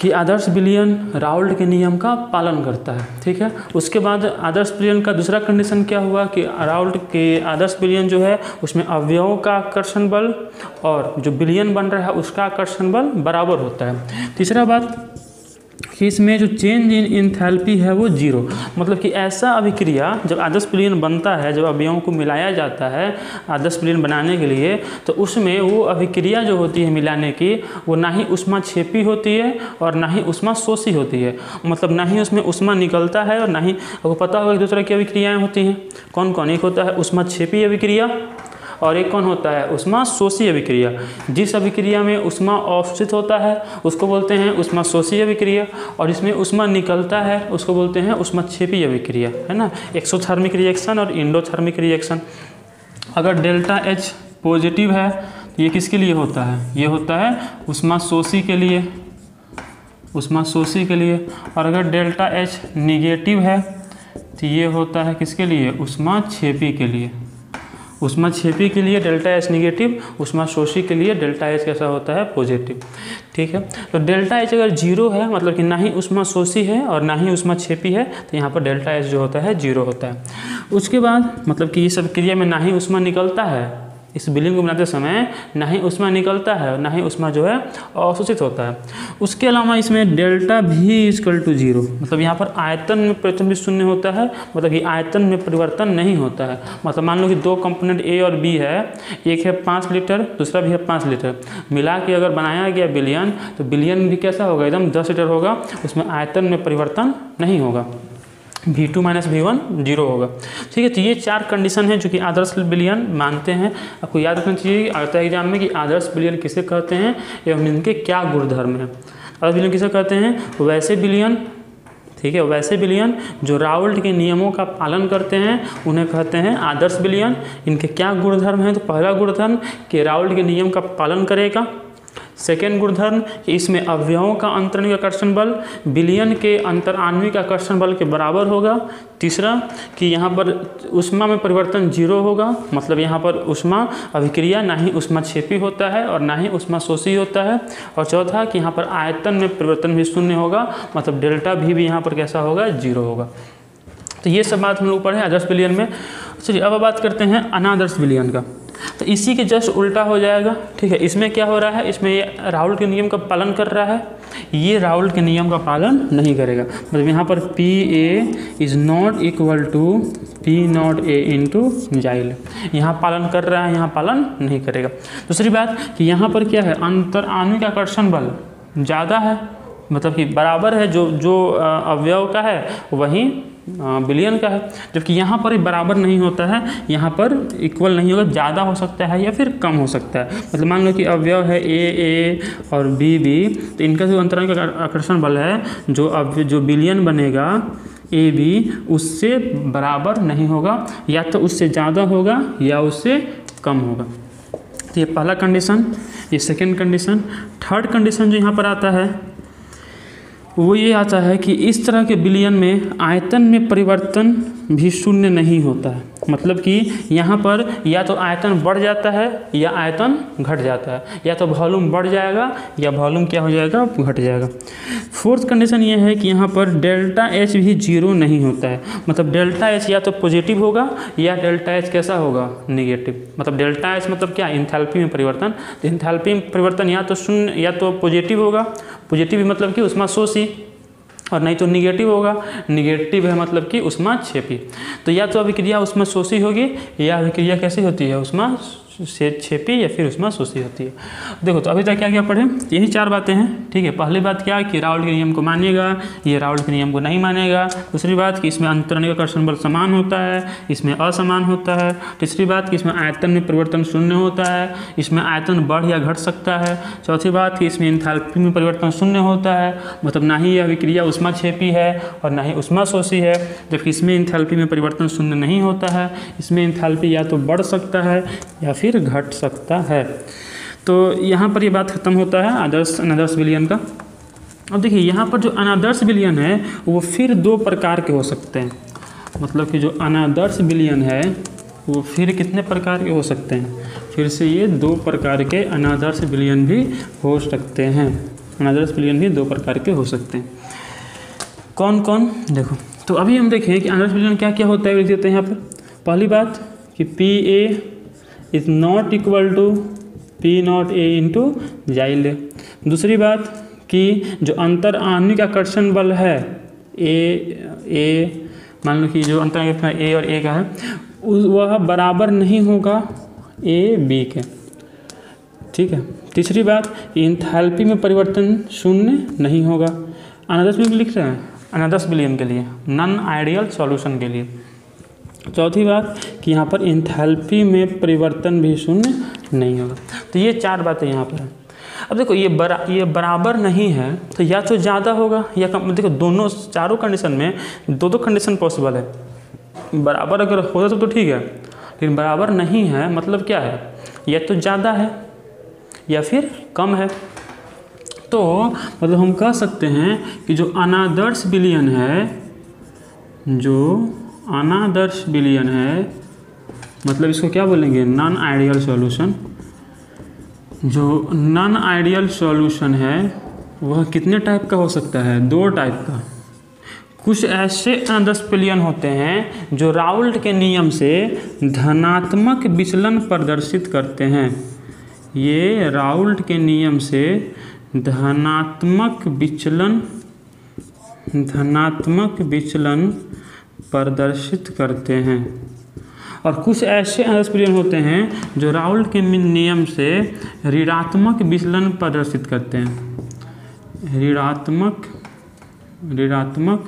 कि आदर्श विलयन राउल्ट के नियम का पालन करता है। ठीक है, उसके बाद आदर्श विलयन का दूसरा कंडीशन क्या हुआ कि राउल्ट के आदर्श विलयन जो है उसमें अवयवों का आकर्षण बल और जो विलयन बन रहा है उसका आकर्षण बल बराबर होता है। तीसरा बात कि इसमें जो चेंज इन इंथैल्पी है वो जीरो, मतलब कि ऐसा अभिक्रिया जब आदर्श विलयन बनता है, जब अवयवों को मिलाया जाता है आदर्श विलयन बनाने के लिए, तो उसमें वो अभिक्रिया जो होती है मिलाने की वो ना ही ऊष्माक्षेपी होती है और ना ही ऊष्माशोषी होती है। मतलब ना ही उसमें ऊष्मा निकलता है और ना ही, आपको पता होगा कि दो तरह की अभिक्रियाएँ होती हैं। कौन कौन? एक होता है ऊष्माक्षेपी अभिक्रिया और एक कौन होता है? ऊष्माशोषी अभिक्रिया। जिस अभिक्रिया में ऊष्मा अवशोषित होता है उसको बोलते हैं ऊष्माशोषी अभिक्रिया, और इसमें ऊष्मा निकलता है उसको बोलते हैं ऊष्माक्षेपी अभिक्रिया, है ना। एक्सोथर्मिक रिएक्शन और इंडोथर्मिक रिएक्शन। अगर डेल्टा एच पॉजिटिव है तो ये किसके लिए होता है? ये होता है ऊष्माशोषी के लिए, ऊष्माशोषी के लिए। और अगर डेल्टा एच निगेटिव है तो ये होता है किसके लिए? ऊष्माक्षेपी के लिए। ऊष्माक्षेपी के लिए डेल्टा एच निगेटिव, ऊष्माशोषी के लिए डेल्टा एच कैसा होता है? पॉजिटिव। ठीक है, तो डेल्टा एच अगर जीरो है मतलब कि ना ही ऊष्माशोषी है और ना ही ऊष्माक्षेपी है तो यहाँ पर डेल्टा एच जो होता है जीरो होता है। उसके बाद मतलब कि इस अभिक्रिया में ना ही ऊष्मा निकलता है, इस विलयन को बनाते समय ना ही ऊष्मा निकलता है और ना ही ऊष्मा जो है अवशोषित होता है। उसके अलावा इसमें डेल्टा भी इक्वल टू जीरो, मतलब यहाँ पर आयतन में परिवर्तन भी शून्य होता है, मतलब कि आयतन में परिवर्तन नहीं होता है। मतलब मान लो कि दो कंपोनेंट ए और बी है, एक है पाँच लीटर दूसरा भी है पाँच लीटर, मिला के अगर बनाया गया विलयन तो विलयन भी कैसा होगा? एकदम दस लीटर होगा, उसमें आयतन में परिवर्तन नहीं होगा। V two minus V one zero होगा। ठीक है, तो ये चार कंडीशन है जो कि आदर्श विलयन मानते हैं। आपको याद रखना चाहिए आता है एग्जाम में कि आदर्श विलयन किसे कहते हैं एवं इनके क्या गुणधर्म हैं। आदर्श विलयन किसे कहते हैं? वैसे विलयन, ठीक है, वैसे विलयन जो राउल्ट के नियमों का पालन करते हैं उन्हें कहते हैं आदर्श विलयन। इनके क्या गुणधर्म हैं? तो पहला गुणधर्म कि राउल्ट के नियम का पालन करेगा। सेकेंड गुणधर्म कि इसमें अवयवों का अंतरणिक आकर्षण बल विलयन के अंतर आणविक आकर्षण बल के बराबर होगा। तीसरा कि यहाँ पर ऊष्मा में परिवर्तन जीरो होगा, मतलब यहाँ पर ऊष्मा अभिक्रिया ना ही ऊष्माक्षेपी होता है और ना ही ऊष्माशोषी होता है। और चौथा कि यहाँ पर आयतन में परिवर्तन भी शून्य होगा, मतलब डेल्टा भी भी यहाँ पर कैसा होगा? जीरो होगा। तो ये सब बात हम लोग पढ़े आदर्श विलयन में। चलिए अब बात करते हैं अनादर्श विलयन का। तो इसी के जस्ट उल्टा हो जाएगा। ठीक है, इसमें क्या हो रहा है? इसमें ये राउल्ट के नियम का पालन कर रहा है, ये राउल्ट के नियम का पालन नहीं करेगा। मतलब यहाँ पर P A is not equal to P not A into जाइल, यहाँ पालन कर रहा है, यहाँ पालन नहीं करेगा। दूसरी बात कि यहाँ पर क्या है? अंतर आणविक आकर्षण बल ज़्यादा है, मतलब कि बराबर है, जो जो अवयव का है वहीं विलयन का है, जबकि यहाँ पर बराबर नहीं होता है, यहाँ पर इक्वल नहीं होगा, ज़्यादा हो सकता है या फिर कम हो सकता है। मतलब मान लो कि अवयव है ए ए और बी बी, तो इनका जो अंतरांगिक आकर्षण बल है जो अब जो विलयन बनेगा ए बी उससे बराबर नहीं होगा, या तो उससे ज़्यादा होगा या उससे कम होगा। तो ये पहला कंडीशन, ये सेकेंड कंडीशन। थर्ड कंडीशन जो यहाँ पर आता है वो ये आता है कि इस तरह के विलयन में आयतन में परिवर्तन भी शून्य नहीं होता है। मतलब कि यहाँ पर या तो आयतन बढ़ जाता है या आयतन घट जाता है, या तो वॉल्यूम बढ़ जाएगा या वॉल्यूम क्या हो जाएगा? घट जाएगा। फोर्थ कंडीशन ये है कि यहाँ पर डेल्टा एच भी जीरो नहीं होता है। मतलब डेल्टा एच या तो पॉजिटिव होगा या डेल्टा एच कैसा होगा? निगेटिव। मतलब डेल्टा एच मतलब क्या? इंथैल्पी में परिवर्तन। तो इंथैल्पी में परिवर्तन या तो शून्य या तो पॉजिटिव होगा, पॉजिटिव मतलब कि ऊष्माशोषी, और नहीं तो निगेटिव होगा, निगेटिव है मतलब कि ऊष्माक्षेपी। तो या तो अभिक्रिया ऊष्माशोषी होगी या अभिक्रिया कैसी होती है? ऊष्मा से क्षेपी या फिर ऊष्माशोषी होती है। देखो तो अभी तक क्या क्या पढ़े? यही चार बातें हैं। ठीक है, पहली बात क्या कि राउल्ट के नियम को मानेगा, ये राउल्ट के नियम को नहीं मानेगा। दूसरी बात कि इसमें अंतरणिक आकर्षण बल समान होता है, इसमें असमान होता है। तीसरी बात कि इसमें आयतन में परिवर्तन शून्य होता है, इसमें आयतन बढ़ या घट सकता है। चौथी बात कि इसमें एंथैल्पी में परिवर्तन शून्य होता है, मतलब ना ही यह अभिक्रिया ऊष्माक्षेपी है और ना ही ऊष्माशोषी है, जबकि इसमें एंथैल्पी में परिवर्तन शून्य नहीं होता है। इसमें एंथैल्पी या तो बढ़ सकता है या फिर घट सकता है। तो यहाँ पर ये बात खत्म होता है आदर्श अनादर्श विलयन का। अब देखिए यहाँ पर जो अनादर्श विलयन है वो फिर दो प्रकार के हो सकते हैं। मतलब कि जो अनादर्श विलयन है वो फिर कितने प्रकार के हो सकते हैं? फिर से ये दो प्रकार के अनादर्श विलयन भी हो सकते हैं। अनादर्श विलयन भी दो प्रकार के हो सकते हैं। कौन कौन, देखो तो अभी हम देखें कि अनादर्श विलयन क्या क्या होता है, लिख देते हैं यहाँ पर। पहली बात कि P A is not equal to P not A into जाइल ए। दूसरी बात कि जो अंतर आणविक आकर्षण बल है ए ए मान लो कि जो अंतर ए और ए का है वह बराबर नहीं होगा ए बी के, ठीक है। तीसरी बात, एंथैल्पी में परिवर्तन शून्य नहीं होगा। अनादर्श विलयन लिख रहे हैं, अनादर्श विलयन के लिए, नॉन आइडियल सॉल्यूशन के लिए। चौथी बात कि यहाँ पर एंथैल्पी में परिवर्तन भी शून्य नहीं होगा। तो ये चार बातें यहाँ पर हैं। अब देखो ये बरा ये बराबर नहीं है तो या तो ज़्यादा होगा या कम। देखो दोनों चारों कंडीशन में दो दो कंडीशन पॉसिबल है। बराबर अगर होता तो, तो ठीक है, लेकिन बराबर नहीं है मतलब क्या है, या तो ज़्यादा है या फिर कम है। तो मतलब हम कह सकते हैं कि जो अनादर्श विलयन है, जो अनादर्श विलयन है मतलब इसको क्या बोलेंगे, नॉन आइडियल सॉल्यूशन। जो नॉन आइडियल सॉल्यूशन है वह कितने टाइप का हो सकता है, दो टाइप का। कुछ ऐसे अनादर्श विलयन होते हैं जो राउल्ट के नियम से धनात्मक विचलन प्रदर्शित करते हैं। ये राउल्ट के नियम से धनात्मक विचलन धनात्मक विचलन प्रदर्शित करते हैं। और कुछ ऐसे अनादर्श विलयन होते हैं जो राउल्ट के नियम से ऋणात्मक विचलन प्रदर्शित करते हैं। ऋणात्मक ऋणात्मक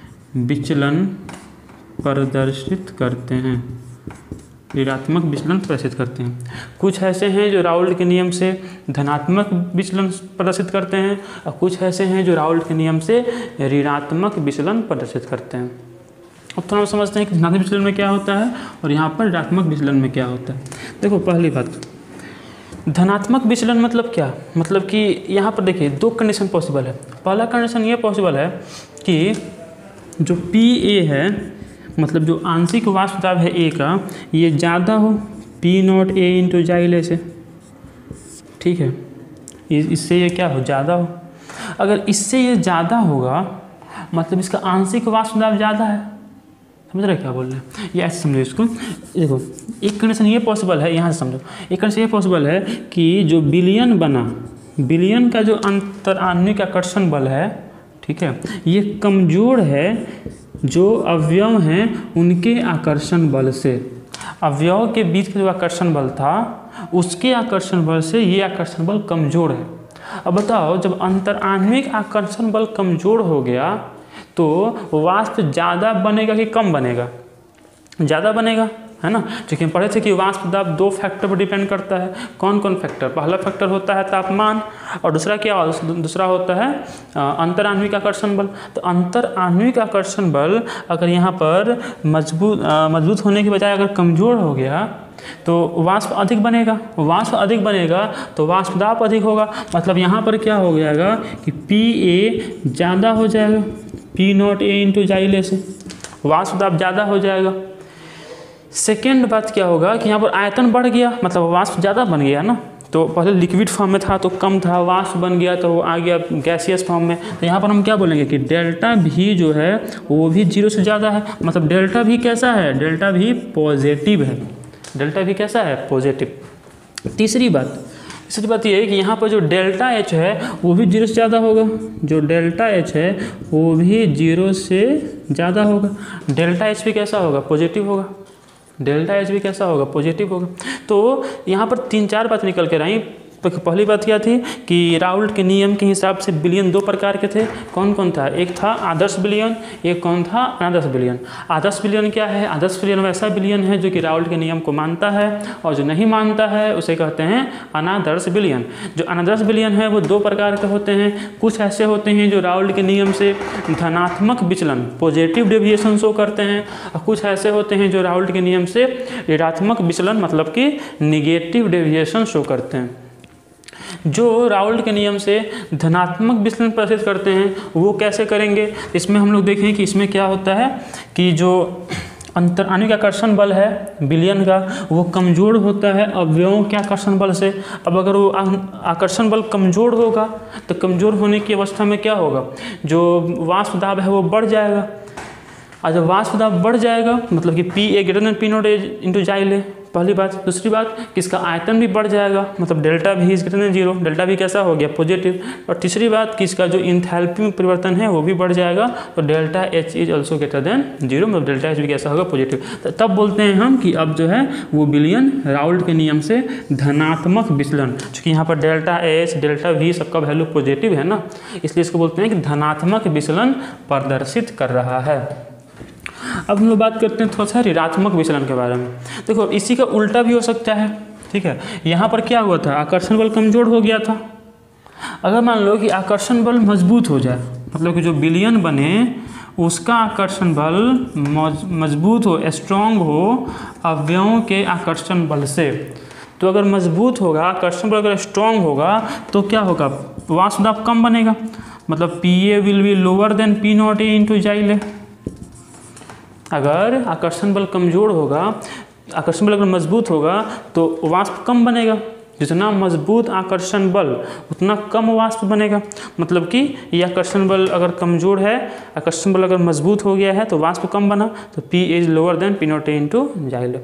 विचलन प्रदर्शित करते हैं ऋणात्मक विचलन प्रदर्शित करते हैं। कुछ ऐसे हैं जो राउल्ट के नियम से धनात्मक विचलन प्रदर्शित करते हैं और कुछ ऐसे हैं जो राउल्ट के नियम से ऋणात्मक विचलन प्रदर्शित करते हैं। अब तो हम समझते हैं कि धनात्मक विचलन में क्या होता है और यहाँ पर ऋणात्मक विचलन में क्या होता है। देखो पहली बात, धनात्मक विचलन मतलब क्या, मतलब कि यहाँ पर देखिए दो कंडीशन पॉसिबल है। पहला कंडीशन ये पॉसिबल है कि जो पी ए है, मतलब जो आंशिक वाष्प दाब है ए का, ये ज़्यादा हो पी नॉट ए इंटू जाइल ए से, ठीक है। इससे ये क्या हो, ज़्यादा हो। अगर इससे ये ज़्यादा होगा मतलब इसका आंशिक वाष्प दाब ज़्यादा है। समझ रहे क्या बोल रहे हैं, ये ऐसे समझो इसको। देखो एक कंडीशन ये पॉसिबल है, यहाँ से समझो। एक कंडीशन ये पॉसिबल है कि जो विलयन बना, विलयन का जो अंतर आणविक आकर्षण बल है, ठीक है, ये कमज़ोर है जो अवयव हैं उनके आकर्षण बल से। अवयव के बीच का जो आकर्षण बल था उसके आकर्षण बल से ये आकर्षण बल कमज़ोर है। अब बताओ, जब अंतर आणविक आकर्षण बल कमज़ोर हो गया तो वाष्प ज़्यादा बनेगा कि कम बनेगा, ज़्यादा बनेगा, है ना। क्योंकि हम पढ़े थे कि वाष्प दाब दो फैक्टर पर डिपेंड करता है। कौन कौन फैक्टर, पहला फैक्टर होता है तापमान और दूसरा क्या, दूसरा होता है अंतर आणविक आकर्षण बल। तो अंतर आणविक आकर्षण बल अगर यहाँ पर मजबूत मजबूत होने के बजाय अगर कमज़ोर हो गया तो वाष्प अधिक बनेगा, वाष्प अधिक बनेगा तो वाष्प दाब अधिक होगा। मतलब यहाँ पर क्या हो जाएगा कि पी ए ज़्यादा हो जाएगा पी नॉट ए इंटू जाइल ए से, वाष्प दाब ज़्यादा हो जाएगा। सेकेंड बात क्या होगा कि यहाँ पर आयतन बढ़ गया, मतलब वाष्प ज़्यादा बन गया ना। तो पहले लिक्विड फॉर्म में था तो कम था, वाष्प बन गया तो वो आ गया गैसियस फॉर्म में। तो यहाँ पर हम क्या बोलेंगे कि डेल्टा भी जो है वो भी जीरो से ज़्यादा है। मतलब डेल्टा भी कैसा है, डेल्टा भी पॉजिटिव है, डेल्टा भी कैसा है, पॉजिटिव। तीसरी बात तीसरी बात ये है कि यहाँ पर जो डेल्टा एच है वो भी जीरो से ज़्यादा होगा, जो डेल्टा एच है वो भी जीरो से ज़्यादा होगा। डेल्टा एच भी कैसा होगा, पॉजिटिव होगा, डेल्टा एच भी कैसा होगा, पॉजिटिव होगा। तो यहाँ पर तीन चार बात निकल कर आई। पहली बात क्या थी कि राउल्ट के नियम के हिसाब से विलयन दो प्रकार के थे। कौन कौन था, एक था आदर्श विलयन, एक कौन था अनादर्श विलयन। आदर्श विलयन क्या है, आदर्श विलयन वैसा विलयन है जो कि राउल्ट के नियम को मानता है और जो नहीं मानता है उसे कहते हैं अनादर्श विलयन। जो अनादर्श विलयन है वो दो प्रकार के होते हैं। कुछ ऐसे होते हैं जो राउल्ट के नियम से धनात्मक विचलन पॉजिटिव डेविएशन शो करते हैं और कुछ ऐसे होते हैं जो राउल्ट के नियम से ऋणात्मक विचलन मतलब कि निगेटिव डेविएशन शो करते हैं। जो राउल्ट के नियम से धनात्मक विचलन प्रदर्शित करते हैं वो कैसे करेंगे, इसमें हम लोग देखें कि इसमें क्या होता है कि जो अंतर आणविक आकर्षण बल है विलयन का, वो कमज़ोर होता है अवयवों के आकर्षण बल से। अब अगर वो आकर्षण बल कमज़ोर होगा तो कमज़ोर होने की अवस्था में क्या होगा, जो वाष्प दाब है वो बढ़ जाएगा, और जब वाष्प दाब बढ़ जाएगा मतलब कि P A greater than P not A into जाइल है, पहली बात। दूसरी बात कि इसका आयतन भी बढ़ जाएगा, मतलब डेल्टा भी is greater than zero, delta भी कैसा हो गया पॉजिटिव। और तीसरी बात कि इसका जो इंथैल्पी में परिवर्तन है वो भी बढ़ जाएगा, तो delta H is also greater than zero, मतलब डेल्टा एच भी कैसा होगा पॉजिटिव। तो तब बोलते हैं हम कि अब जो है वो विलयन राउल्ट के नियम से धनात्मक विचलन, चूँकि यहाँ पर डेल्टा एच डेल्टा वी सबका वैल्यू पॉजिटिव है ना, इसलिए इसको बोलते हैं कि धनात्मक विचलन प्रदर्शित कर रहा है। अब हम लोग बात करते हैं थोड़ा सा ऋणात्मक विचलन के बारे में। देखो इसी का उल्टा भी हो सकता है, ठीक है। यहाँ पर क्या हुआ था, आकर्षण बल कमज़ोर हो गया था। अगर मान लो कि आकर्षण बल मजबूत हो जाए, मतलब कि जो विलयन बने उसका आकर्षण बल मजबूत हो, स्ट्रॉन्ग हो अवयवों के आकर्षण बल से, तो अगर मजबूत होगा आकर्षण बल अगर स्ट्रॉन्ग होगा तो क्या होगा, वाष्प दाब कम बनेगा, मतलब P A will be lower than P not A into जाइल है। अगर आकर्षण बल कमज़ोर होगा, आकर्षण बल अगर मजबूत होगा तो वाष्प कम बनेगा, जितना मजबूत आकर्षण बल उतना कम वाष्प बनेगा। मतलब कि ये आकर्षण बल अगर कमज़ोर है, आकर्षण बल अगर मजबूत हो गया है तो वाष्प कम बना, तो P is lower than P not A into जाइल।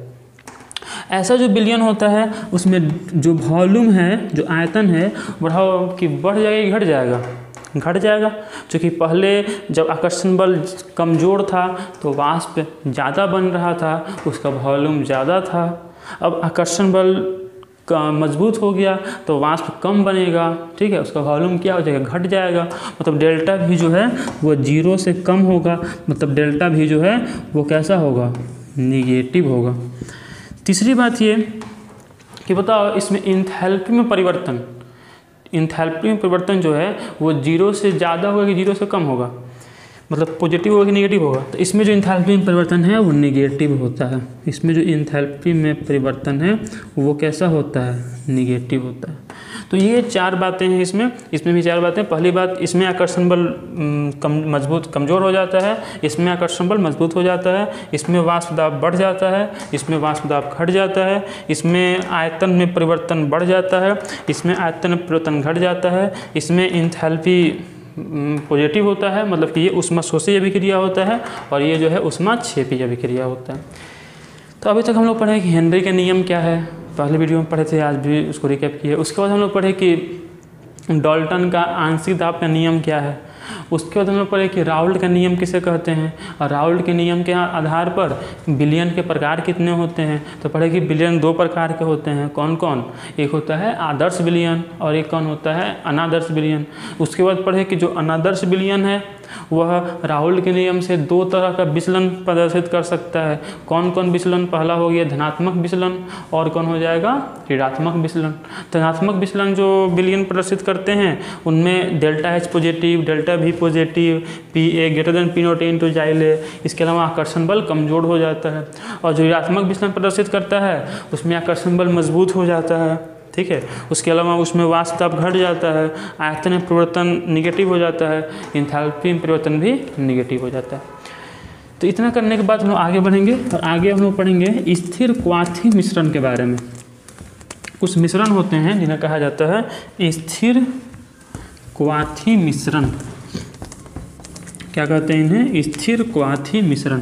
ऐसा जो विलयन होता है उसमें जो वॉल्यूम है, जो आयतन है, बढ़ाओ कि बढ़ जाएगा कि घट जाएगा, घट जाएगा। क्योंकि पहले जब आकर्षण बल कमज़ोर था तो वाष्प ज़्यादा बन रहा था, उसका वॉल्यूम ज़्यादा था। अब आकर्षण बल मजबूत हो गया तो वाष्प कम बनेगा, ठीक है, उसका वॉल्यूम क्या हो जाएगा, घट जाएगा। मतलब डेल्टा भी जो है वो जीरो से कम होगा, मतलब डेल्टा भी जो है वो कैसा होगा, निगेटिव होगा। तीसरी बात ये कि बताओ इसमें इंथैल्पी में परिवर्तन, इंथैल्पी में परिवर्तन जो है वो जीरो से ज़्यादा होगा कि जीरो से कम होगा, मतलब पॉजिटिव होगा कि नेगेटिव होगा। तो इसमें जो इंथैल्पी में परिवर्तन है वो नेगेटिव होता है। इसमें जो इंथैल्पी में परिवर्तन है वो कैसा होता है, नेगेटिव होता है। तो ये चार बातें हैं इसमें, इसमें भी चार बातें। पहली बात, इसमें आकर्षण बल कम मजबूत कमज़ोर हो जाता है, इसमें आकर्षण बल मजबूत हो जाता है, इसमें वाष्प दाब बढ़ जाता है, इसमें वाष्प दाब घट जाता है, इसमें आयतन में परिवर्तन बढ़ जाता है, इसमें आयतन में परिवर्तन घट जाता है, इसमें इंथैल्पी पॉजिटिव होता है, मतलब कि ये ऊष्मा शोषी अभिक्रिया होता है, और ये जो है ऊष्मा क्षेपी अभिक्रिया होता है। तो अभी तक हम लोग पढ़े कि हेनरी का नियम क्या है, पहले वीडियो में पढ़े थे, आज भी उसको रिकैप किया। उसके बाद हम लोग पढ़े कि डाल्टन का आंशिक दाब का नियम क्या है। उसके बाद हम लोग पढ़े कि राउल्ट का नियम किसे कहते हैं, और राउल्ट के नियम के आधार पर विलयन के प्रकार कितने होते हैं। तो पढ़े कि विलयन दो प्रकार के होते हैं, कौन कौन, एक होता है आदर्श विलयन और एक कौन होता है अनादर्श विलयन। उसके बाद पढ़े कि जो अनादर्श विलयन है वह राउल्ट के नियम से दो तरह का विचलन प्रदर्शित कर सकता है। कौन कौन विचलन, पहला हो गया धनात्मक विचलन, और कौन हो जाएगा ऋणात्मक विचलन। धनात्मक विचलन जो विलयन प्रदर्शित करते हैं उनमें डेल्टा एच पॉजिटिव, डेल्टा भी positive, P A greater than P not A into जाइल है। इसके अलावा आकर्षण बल कमज़ोर हो जाता है। और जो ऋणात्मक विचलन प्रदर्शित करता है उसमें आकर्षण बल मजबूत हो जाता है, ठीक है। उसके अलावा उसमें वाष्प दाब घट जाता है, आयतन में परिवर्तन निगेटिव हो जाता है, इंथैल्पी में परिवर्तन भी निगेटिव हो जाता है। तो इतना करने के बाद हम लोग आगे बढ़ेंगे, और आगे हम लोग पढ़ेंगे स्थिर क्वाथी मिश्रण के बारे में। कुछ मिश्रण होते हैं जिन्हें कहा जाता है स्थिर क्वाथी मिश्रण। क्या कहते हैं इन्हें, स्थिर क्वाथी मिश्रण।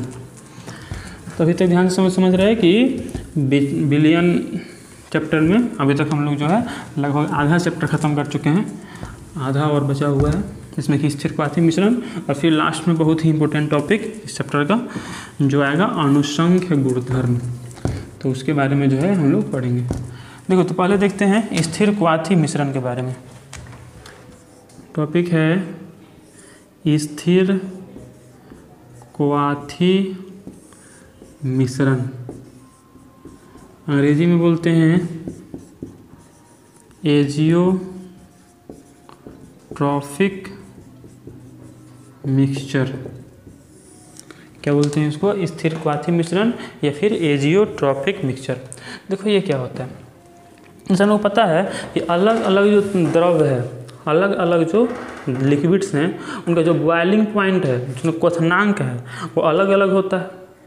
तो अभी तक ध्यान से समझ समझ रहे हैं कि विलयन चैप्टर में अभी तक हम लोग जो है लगभग आधा चैप्टर ख़त्म कर चुके हैं, आधा और बचा हुआ है इसमें कि स्थिर क्वाथी मिश्रण। और फिर लास्ट में बहुत ही इंपॉर्टेंट टॉपिक इस चैप्टर का जो आएगा अनुसंख्य गुणधर्म, तो उसके बारे में जो है हम लोग पढ़ेंगे। देखो तो पहले देखते हैं स्थिर क्वाथी मिश्रण के बारे में। टॉपिक है स्थिर क्वाथी मिश्रण, अंग्रेजी में बोलते हैं एजियोट्रॉफिक मिक्सचर। क्या बोलते हैं इसको, स्थिर क्वाथी मिश्रण या फिर एजियोट्रॉफिक मिक्सचर। देखो ये क्या होता है, जैसा लोग पता है कि अलग अलग जो द्रव है, अलग अलग जो लिक्विड्स हैं, उनका जो बॉइलिंग पॉइंट है, जो क्वथनांक है, वो अलग अलग होता है।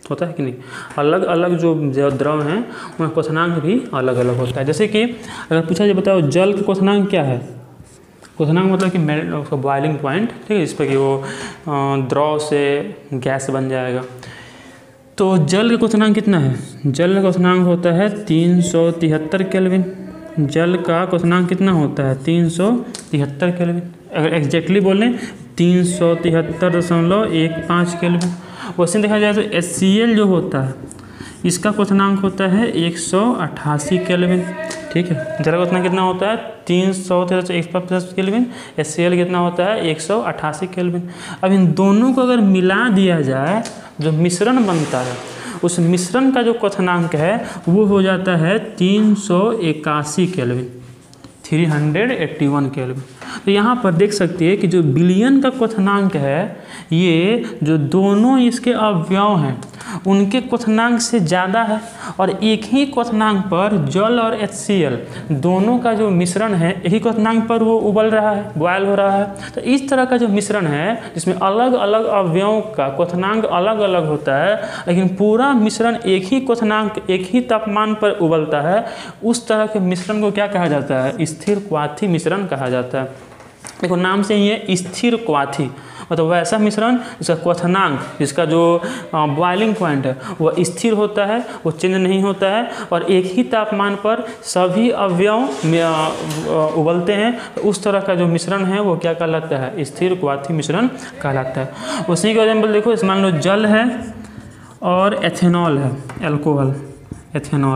होता है कि नहीं। अलग अलग जो द्रव हैं उनका क्वथनांक भी अलग अलग होता है। जैसे कि अगर पूछा जाए बताओ जल का क्वथनांक क्या है, क्वथनांक मतलब कि मेल्ट उसका बॉइलिंग पॉइंट, ठीक है, इस पर कि वो द्रव से गैस बन जाएगा। तो जल का क्वथनांक कितना है, जल का क्वथनांक होता है तीन सौ तिहत्तर केल्विन। जल का क्वथनांक कितना होता है तीन सौ तिहत्तर केल्विन। अगर एग्जैक्टली बोलें तीन सौ तिहत्तर दशमलव एक पाँच केल्विन। वैसे देखा जाए तो एच सी एल जो होता है इसका क्वथनांक होता है एक सौ अट्ठासी केल्विन, ठीक है। जल का क्वथनांक कितना होता है तीन सौ तिहत्तर एक पचास केल्विन, एच सी एल कितना होता है एक सौ अट्ठासी केल्विन। अब इन दोनों को अगर मिला दिया जाए जो मिश्रण बनता है उस मिश्रण का जो क्वथनांक है वो हो जाता है तीन सौ इक्यासी kelvin, three hundred eighty one kelvin. तो यहाँ पर देख सकते हैं कि जो विलयन का क्वथनांक है ये जो दोनों इसके अवयव हैं उनके क्वथनांक से ज़्यादा है, और एक ही क्वथनांक पर जल और एच सी एल दोनों का जो मिश्रण है एक ही क्वथनांक पर वो उबल रहा है, बॉयल हो रहा है। तो इस तरह का जो मिश्रण है जिसमें अलग अलग अवयवों का क्वथनांक अलग अलग होता है लेकिन पूरा मिश्रण एक ही क्वथनांक एक ही तापमान पर उबलता है, उस तरह के मिश्रण को क्या कहा जाता है, स्थिर क्वाथी मिश्रण कहा जाता है। देखो नाम से ही है स्थिर क्वाथी, मतलब वैसा मिश्रण जिसका क्वथनांक जिसका जो बॉइलिंग पॉइंट है वह स्थिर होता है, वो चेंज नहीं होता है और एक ही तापमान पर सभी अवयव उबलते हैं। तो उस तरह का जो मिश्रण है वो क्या कहलाता है, स्थिर क्वाथी मिश्रण कहलाता है। उसी का एग्जाम्पल देखो, इस मान लो जल है और एथेनॉल है, अल्कोहल एथेनॉल।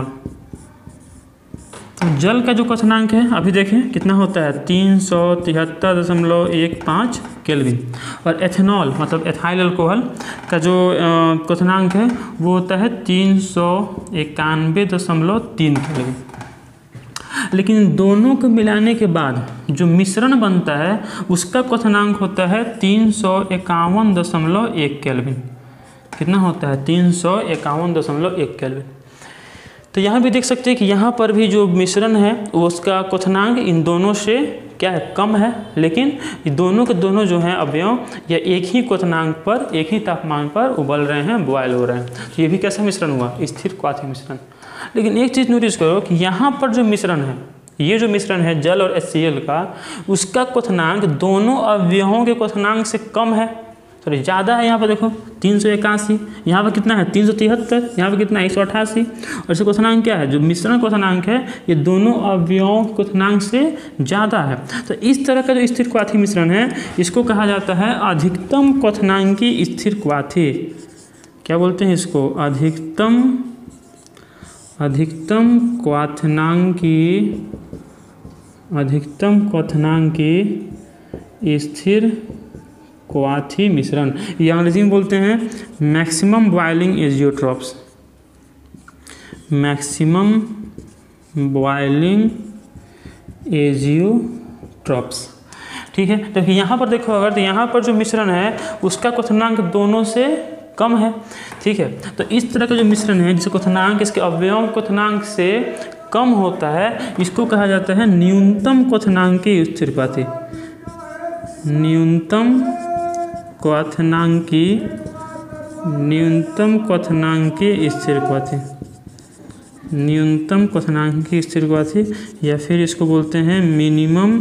तो जल का जो क्वथनांक है अभी देखें कितना होता है तीन सौ तिहत्तर दशमलव एक पाँच केल्विन, और एथेनॉल मतलब एथाइल अल्कोहल का जो क्वथनांक है वो होता है तीन सौ इक्यानवे दशमलव तीन केल्विन। लेकिन दोनों को मिलाने के बाद जो मिश्रण बनता है उसका क्वथनांक होता है तीन सौ इक्यावन दशमलव एक केल्विन। कितना होता है तीन सौ इक्यावन दशमलव एक केल्विन। तो यहाँ भी देख सकते हैं कि यहाँ पर भी जो मिश्रण है उसका क्वथनांक इन दोनों से क्या है, कम है, लेकिन ये दोनों के दोनों जो हैं अवयव या एक ही क्वथनांक पर एक ही तापमान पर उबल रहे हैं, बॉयल हो रहे हैं। तो ये भी कैसा मिश्रण हुआ, स्थिर क्वाथी मिश्रण। लेकिन एक चीज़ नोटिस करो कि यहाँ पर जो मिश्रण है, ये जो मिश्रण है जल और एच सी एल का, उसका क्वथनांक दोनों अवयवों के क्वथनांक से कम है, सॉरी ज़्यादा है। यहाँ पर देखो तीन सौ इक्यासी, यहाँ पर कितना है तीन सौ तिहत्तर, यहाँ पर कितना है एक सौ अट्ठासी। और इसका क्वथनांक क्या है, जो मिश्रण क्वथनांक है ये दोनों अवयवों के क्वथनांक से ज़्यादा है। तो इस तरह का जो स्थिर क्वाथी मिश्रण है इसको कहा जाता है अधिकतम क्वथनांकी स्थिर क्वाथी। क्या बोलते हैं इसको, अधिकतम अधिकतम क्वथनांकी अधिकतम क्वथनांकी स्थिर क्वाथी मिश्रण, ये अंग्रेजी में बोलते हैं maximum boiling azeotropes, maximum boiling azeotropes, ठीक है। तो यहाँ पर देखो अगर तो यहाँ पर जो मिश्रण है उसका क्वथनांक दोनों से कम है, ठीक है। तो इस तरह का जो मिश्रण है जिसका क्वथनांक इसके अवयव क्वथनांक से कम होता है इसको कहा जाता है न्यूनतम क्वथनांकी स्थिर क्वाथी। न्यूनतम क्वथनांकी न्यूनतम क्वथनांकी स्थिर क्वाथी, न्यूनतम क्वथनांकी स्थिर क्वाथी, या फिर इसको बोलते हैं minimum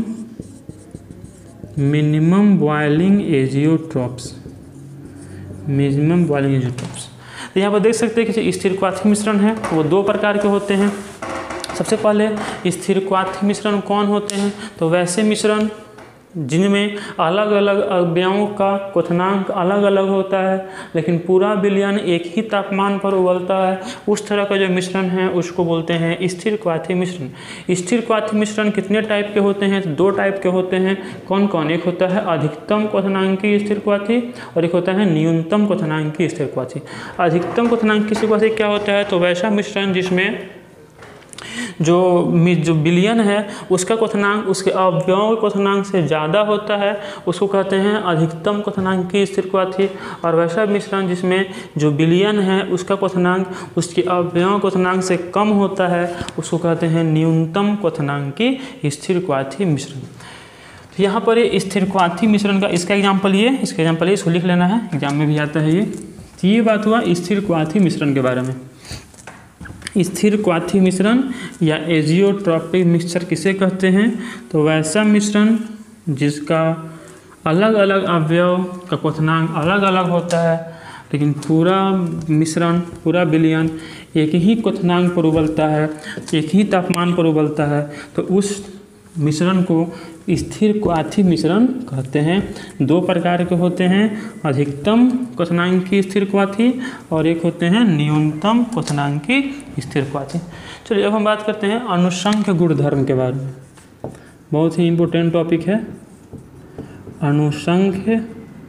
minimum boiling azeotropes, minimum boiling azeotropes. तो यहाँ पर देख सकते हैं कि जो स्थिर क्वाथी मिश्रण है वो दो प्रकार के होते हैं। सबसे पहले स्थिर क्वाथी मिश्रण कौन होते हैं, तो वैसे मिश्रण जिनमें अलग अलग अवयवों का क्वथनांक अलग अलग होता है लेकिन पूरा विलयन एक ही तापमान पर उबलता है, उस तरह का जो मिश्रण है उसको बोलते हैं स्थिर क्वाथी मिश्रण। स्थिर क्वाथी मिश्रण कितने टाइप के होते हैं, तो दो टाइप के होते हैं। कौन कौन, एक होता है अधिकतम क्वथनांकी स्थिर क्वाथी और एक होता है न्यूनतम क्वथनांकी स्थिर क्वाथी। अधिकतम क्वथनांकी स्थिर क्वाथी क्या होता है, तो वैसा मिश्रण जिसमें जो जो विलयन है उसका क्वथनांक उसके अवयवों के क्वथनांक से ज़्यादा होता है उसको कहते हैं अधिकतम क्वथनांकी स्थिर क्वाथी। और वैसा मिश्रण जिसमें जो विलयन है उसका क्वथनांक उसके अवयवों क्वथनांक से कम होता है उसको कहते हैं न्यूनतम क्वथनांकी स्थिर क्वाथी मिश्रण। तो यहाँ पर ये स्थिर क्वाथी मिश्रण का इसका एग्जाम्पल ये इसका एग्जाम्पल ये इसको लिख लेना है, एग्जाम में भी आता है ये। तो ये बात हुआ स्थिर क्वाथी मिश्रण के बारे में। स्थिर क्वाथी मिश्रण या एजियोट्रॉपिक मिक्सचर किसे कहते हैं? तो वैसा मिश्रण जिसका अलग अलग अवयव का क्वथनांक अलग अलग होता है, लेकिन पूरा मिश्रण, पूरा विलयन एक ही क्वथनांक पर उबलता है, एक ही तापमान पर उबलता है, तो उस मिश्रण को स्थिर क्वाथी मिश्रण कहते हैं। दो प्रकार के होते हैं, अधिकतम क्वथनांकी स्थिर क्वाथी और एक होते हैं न्यूनतम क्वथनांकी स्थिर क्वाथी। चलिए अब हम बात करते हैं अनुसंख्य गुणधर्म के बारे में। बहुत ही इम्पोर्टेंट टॉपिक है अनुसंख्य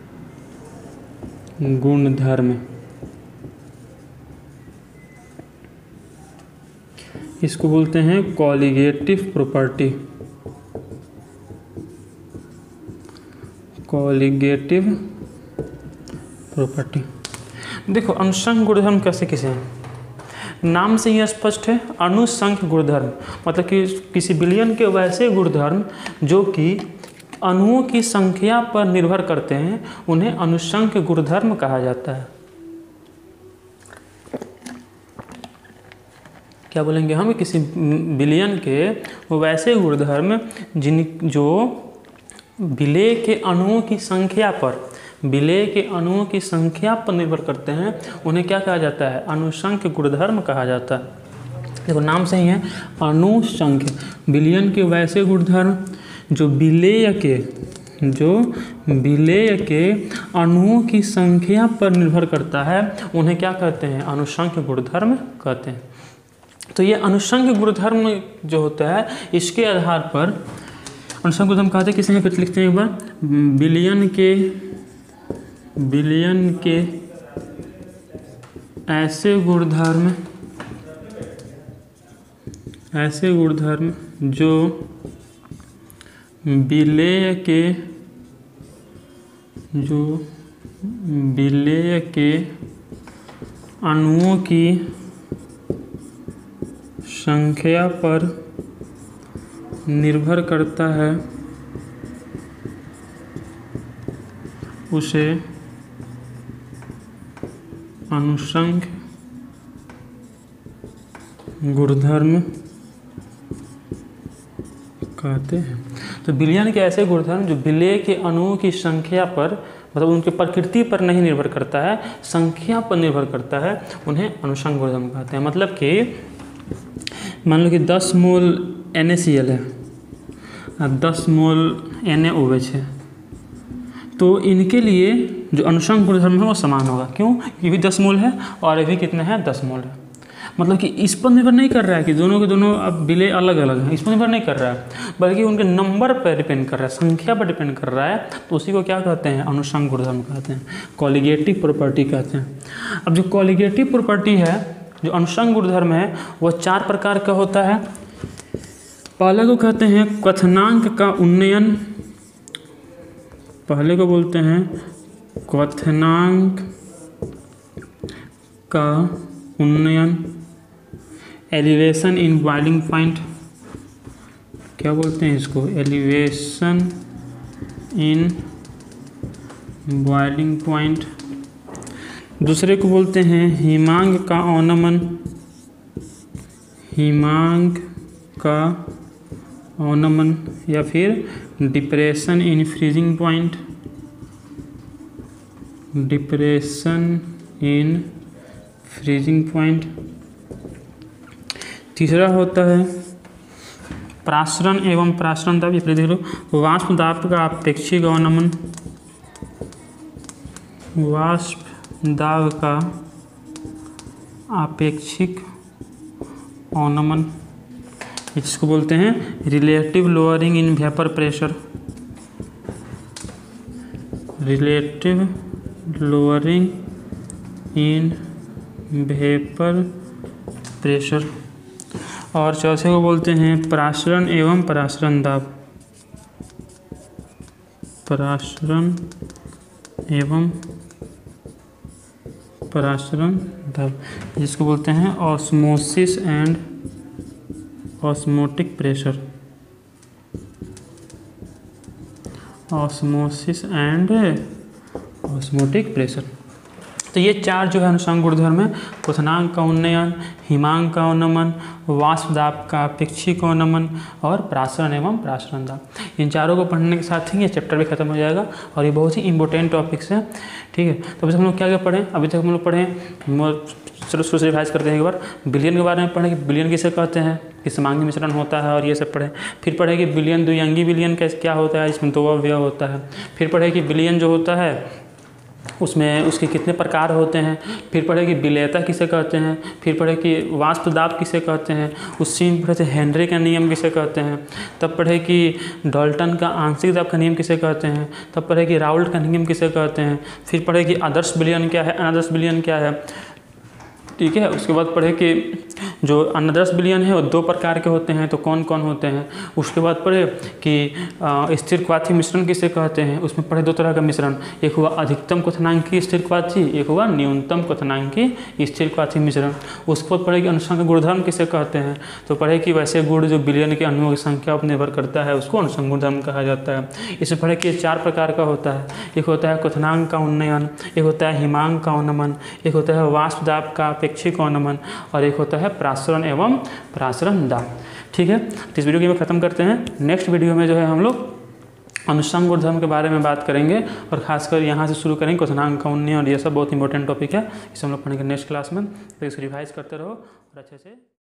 गुणधर्म। इसको बोलते हैं कॉलिगेटिव प्रॉपर्टी। Colligative property. देखो अनुसंख्य गुणधर्म कैसे किसे हैं? नाम से ही स्पष्ट है, अनुसंख्य गुणधर्म मतलब कि किसी विलयन के वैसे गुणधर्म जो कि अणुओं की संख्या पर निर्भर करते हैं, उन्हें अनुसंख्य गुणधर्म कहा जाता है। क्या बोलेंगे हम? किसी विलयन के वैसे गुणधर्म जिन जो विलेय के अणुओं की संख्या पर विलेय के अणुओं की संख्या पर निर्भर करते हैं, उन्हें क्या कहा जाता है? अनुसंख्य गुणधर्म कहा जाता है। देखो नाम से ही है अनुसंख्य, विलयन के वैसे गुणधर्म जो विलेय के जो विलेय के अणुओं की संख्या पर निर्भर करता है, उन्हें क्या कहते हैं? अनुसंख्य गुणधर्म कहते हैं। तो ये अनुसंख्य गुणधर्म जो होता है, इसके आधार पर अनुसंख्य गुणधर्म कहते हैं किसे हैं? फिर लिखते हैं एक बार, विलयन के विलयन के ऐसे गुणधर्म ऐसे गुणधर्म जो विलेय के जो विलेय के अणुओं की संख्या पर निर्भर करता है, उसे अनुसंख्य गुणधर्म कहते हैं। तो विलयन के ऐसे गुणधर्म जो विलेय के अणुओं की संख्या पर मतलब उनके प्रकृति पर नहीं निर्भर करता है, संख्या पर निर्भर करता है, उन्हें अनुसंख्य गुणधर्म कहते हैं। मतलब कि मान लो कि दस मोल एन ए सी एल है और दस मोल एन ए ओ एच है, तो इनके लिए जो अनुसंख्य गुणधर्म है वो समान होगा। क्यों? ये भी दस मोल है और ये भी कितना है? दस मोल है। मतलब कि इस पर निर्भर नहीं कर रहा है कि दोनों के दोनों अब विलेय अलग अलग हैं, इस पर निर्भर नहीं कर रहा है, बल्कि उनके नंबर पर डिपेंड कर रहा है, संख्या पर डिपेंड कर रहा है। तो उसी को क्या कहते हैं? अनुसंख्य गुणधर्म कहते हैं, कॉलिगेटिव प्रॉपर्टी कहते हैं। अब जो कॉलिगेटिव प्रॉपर्टी है, जो अनुसंख्य गुणधर्म है, वह चार प्रकार का होता है। पहले को कहते हैं क्वथनांक का उन्नयन। पहले को बोलते हैं क्वथनांक का उन्नयन, एलिवेशन इन बॉइलिंग पॉइंट। क्या बोलते हैं इसको? Elevation in boiling point. दूसरे को बोलते हैं हिमांक का अवनमन, हिमांक का अवनमन या फिर depression in freezing point, depression in freezing point. तीसरा होता है प्रासरण एवं प्रासरण दाब। ये देख लो, वाष्प दाब का अपेक्षिक अवनमन, वाष्प दाब का अपेक्षिक अवनमन, इसको बोलते हैं relative lowering in vapour pressure, relative lowering in vapour pressure. और चौथे को बोलते हैं प्रासरण एवं प्रासरण दाब, प्रासरण एवं प्रासरण दाब, जिसको बोलते हैं osmosis and osmotic pressure, osmosis and osmotic pressure. तो ये चार जो है अनुषंग गुणधर्म है, क्वथनांक का उन्नयन, हिमांक का उन्नमन, वाष्प दाब का अपेक्षिक उन्नमन और प्रासरण एवं प्रासरण दाब। इन चारों को पढ़ने के साथ ही ये चैप्टर भी खत्म हो जाएगा और ये बहुत ही इंपॉर्टेंट टॉपिक्स हैं। ठीक है, तो अभी तक हम लोग क्या क्या पढ़े, अभी तक हम लोग पढ़े, चलो शुरू से रिवाइज करते हैं एक बार। बिलियन के बारे में पढ़े कि बिलियन किसे कहते हैं, कि समांगी मिश्रण होता है और ये सब पढ़े। फिर पढ़े कि बिलियन द्विअंगी बिलियन कैसे क्या होता है, इसमें दो अवयव होता है। फिर पढ़े कि बिलियन जो होता है उसमें उसके कितने प्रकार होते हैं। फिर पढ़े कि विलेयता किसे कहते हैं। फिर पढ़े कि वाष्प दाब किसे कहते हैं। उससे पढ़े थे हेनरी का नियम किसे कहते हैं। तब पढ़े कि डाल्टन का आंशिक दाब का नियम किसे कहते हैं। तब पढ़े कि राउल्ट का नियम किसे कहते हैं। फिर पढ़े कि आदर्श विलयन क्या है, अनादर्श विलयन क्या है। ठीक है, उसके बाद पढ़े कि जो अनादर्श विलयन है वो दो प्रकार के होते हैं, तो कौन कौन होते हैं। उसके बाद पढ़े कि स्थिर क्वाथी मिश्रण किसे कहते हैं। उसमें पढ़े दो तरह का मिश्रण, एक हुआ अधिकतम क्वथनांकी स्थिर क्वाथी, एक हुआ न्यूनतम क्वथनांकी स्थिर क्वाथी मिश्रण। उसके बाद पढ़े कि अनुषंग गुणधर्म किसे कहते हैं। तो पढ़े कि वैसे गुण जो विलयन के अणुओं की संख्या पर निर्भर करता है उसको अनुषंग गुणधर्म कहा जाता है। इसमें पढ़े कि चार प्रकार का होता है, एक होता है क्वथनांक का उन्नयन, एक होता है हिमांक का उन्नमन, एक होता है वाष्प दाब का अपेक्षिक उन्नमन और एक होता है प्रासरण एवं प्रासरण दाब। ठीक है, तो इस वीडियो को खत्म करते हैं। नेक्स्ट वीडियो में जो है हम लोग अनुषंग गुणधर्म के बारे में बात करेंगे और खासकर यहाँ से शुरू करेंगे क्वथनांक का उन्नयन और ये सब बहुत इंपॉर्टेंट टॉपिक है, इसे हम लोग पढ़ेंगे नेक्स्ट क्लास में। तो इसे रिवाइज करते रहो और अच्छे से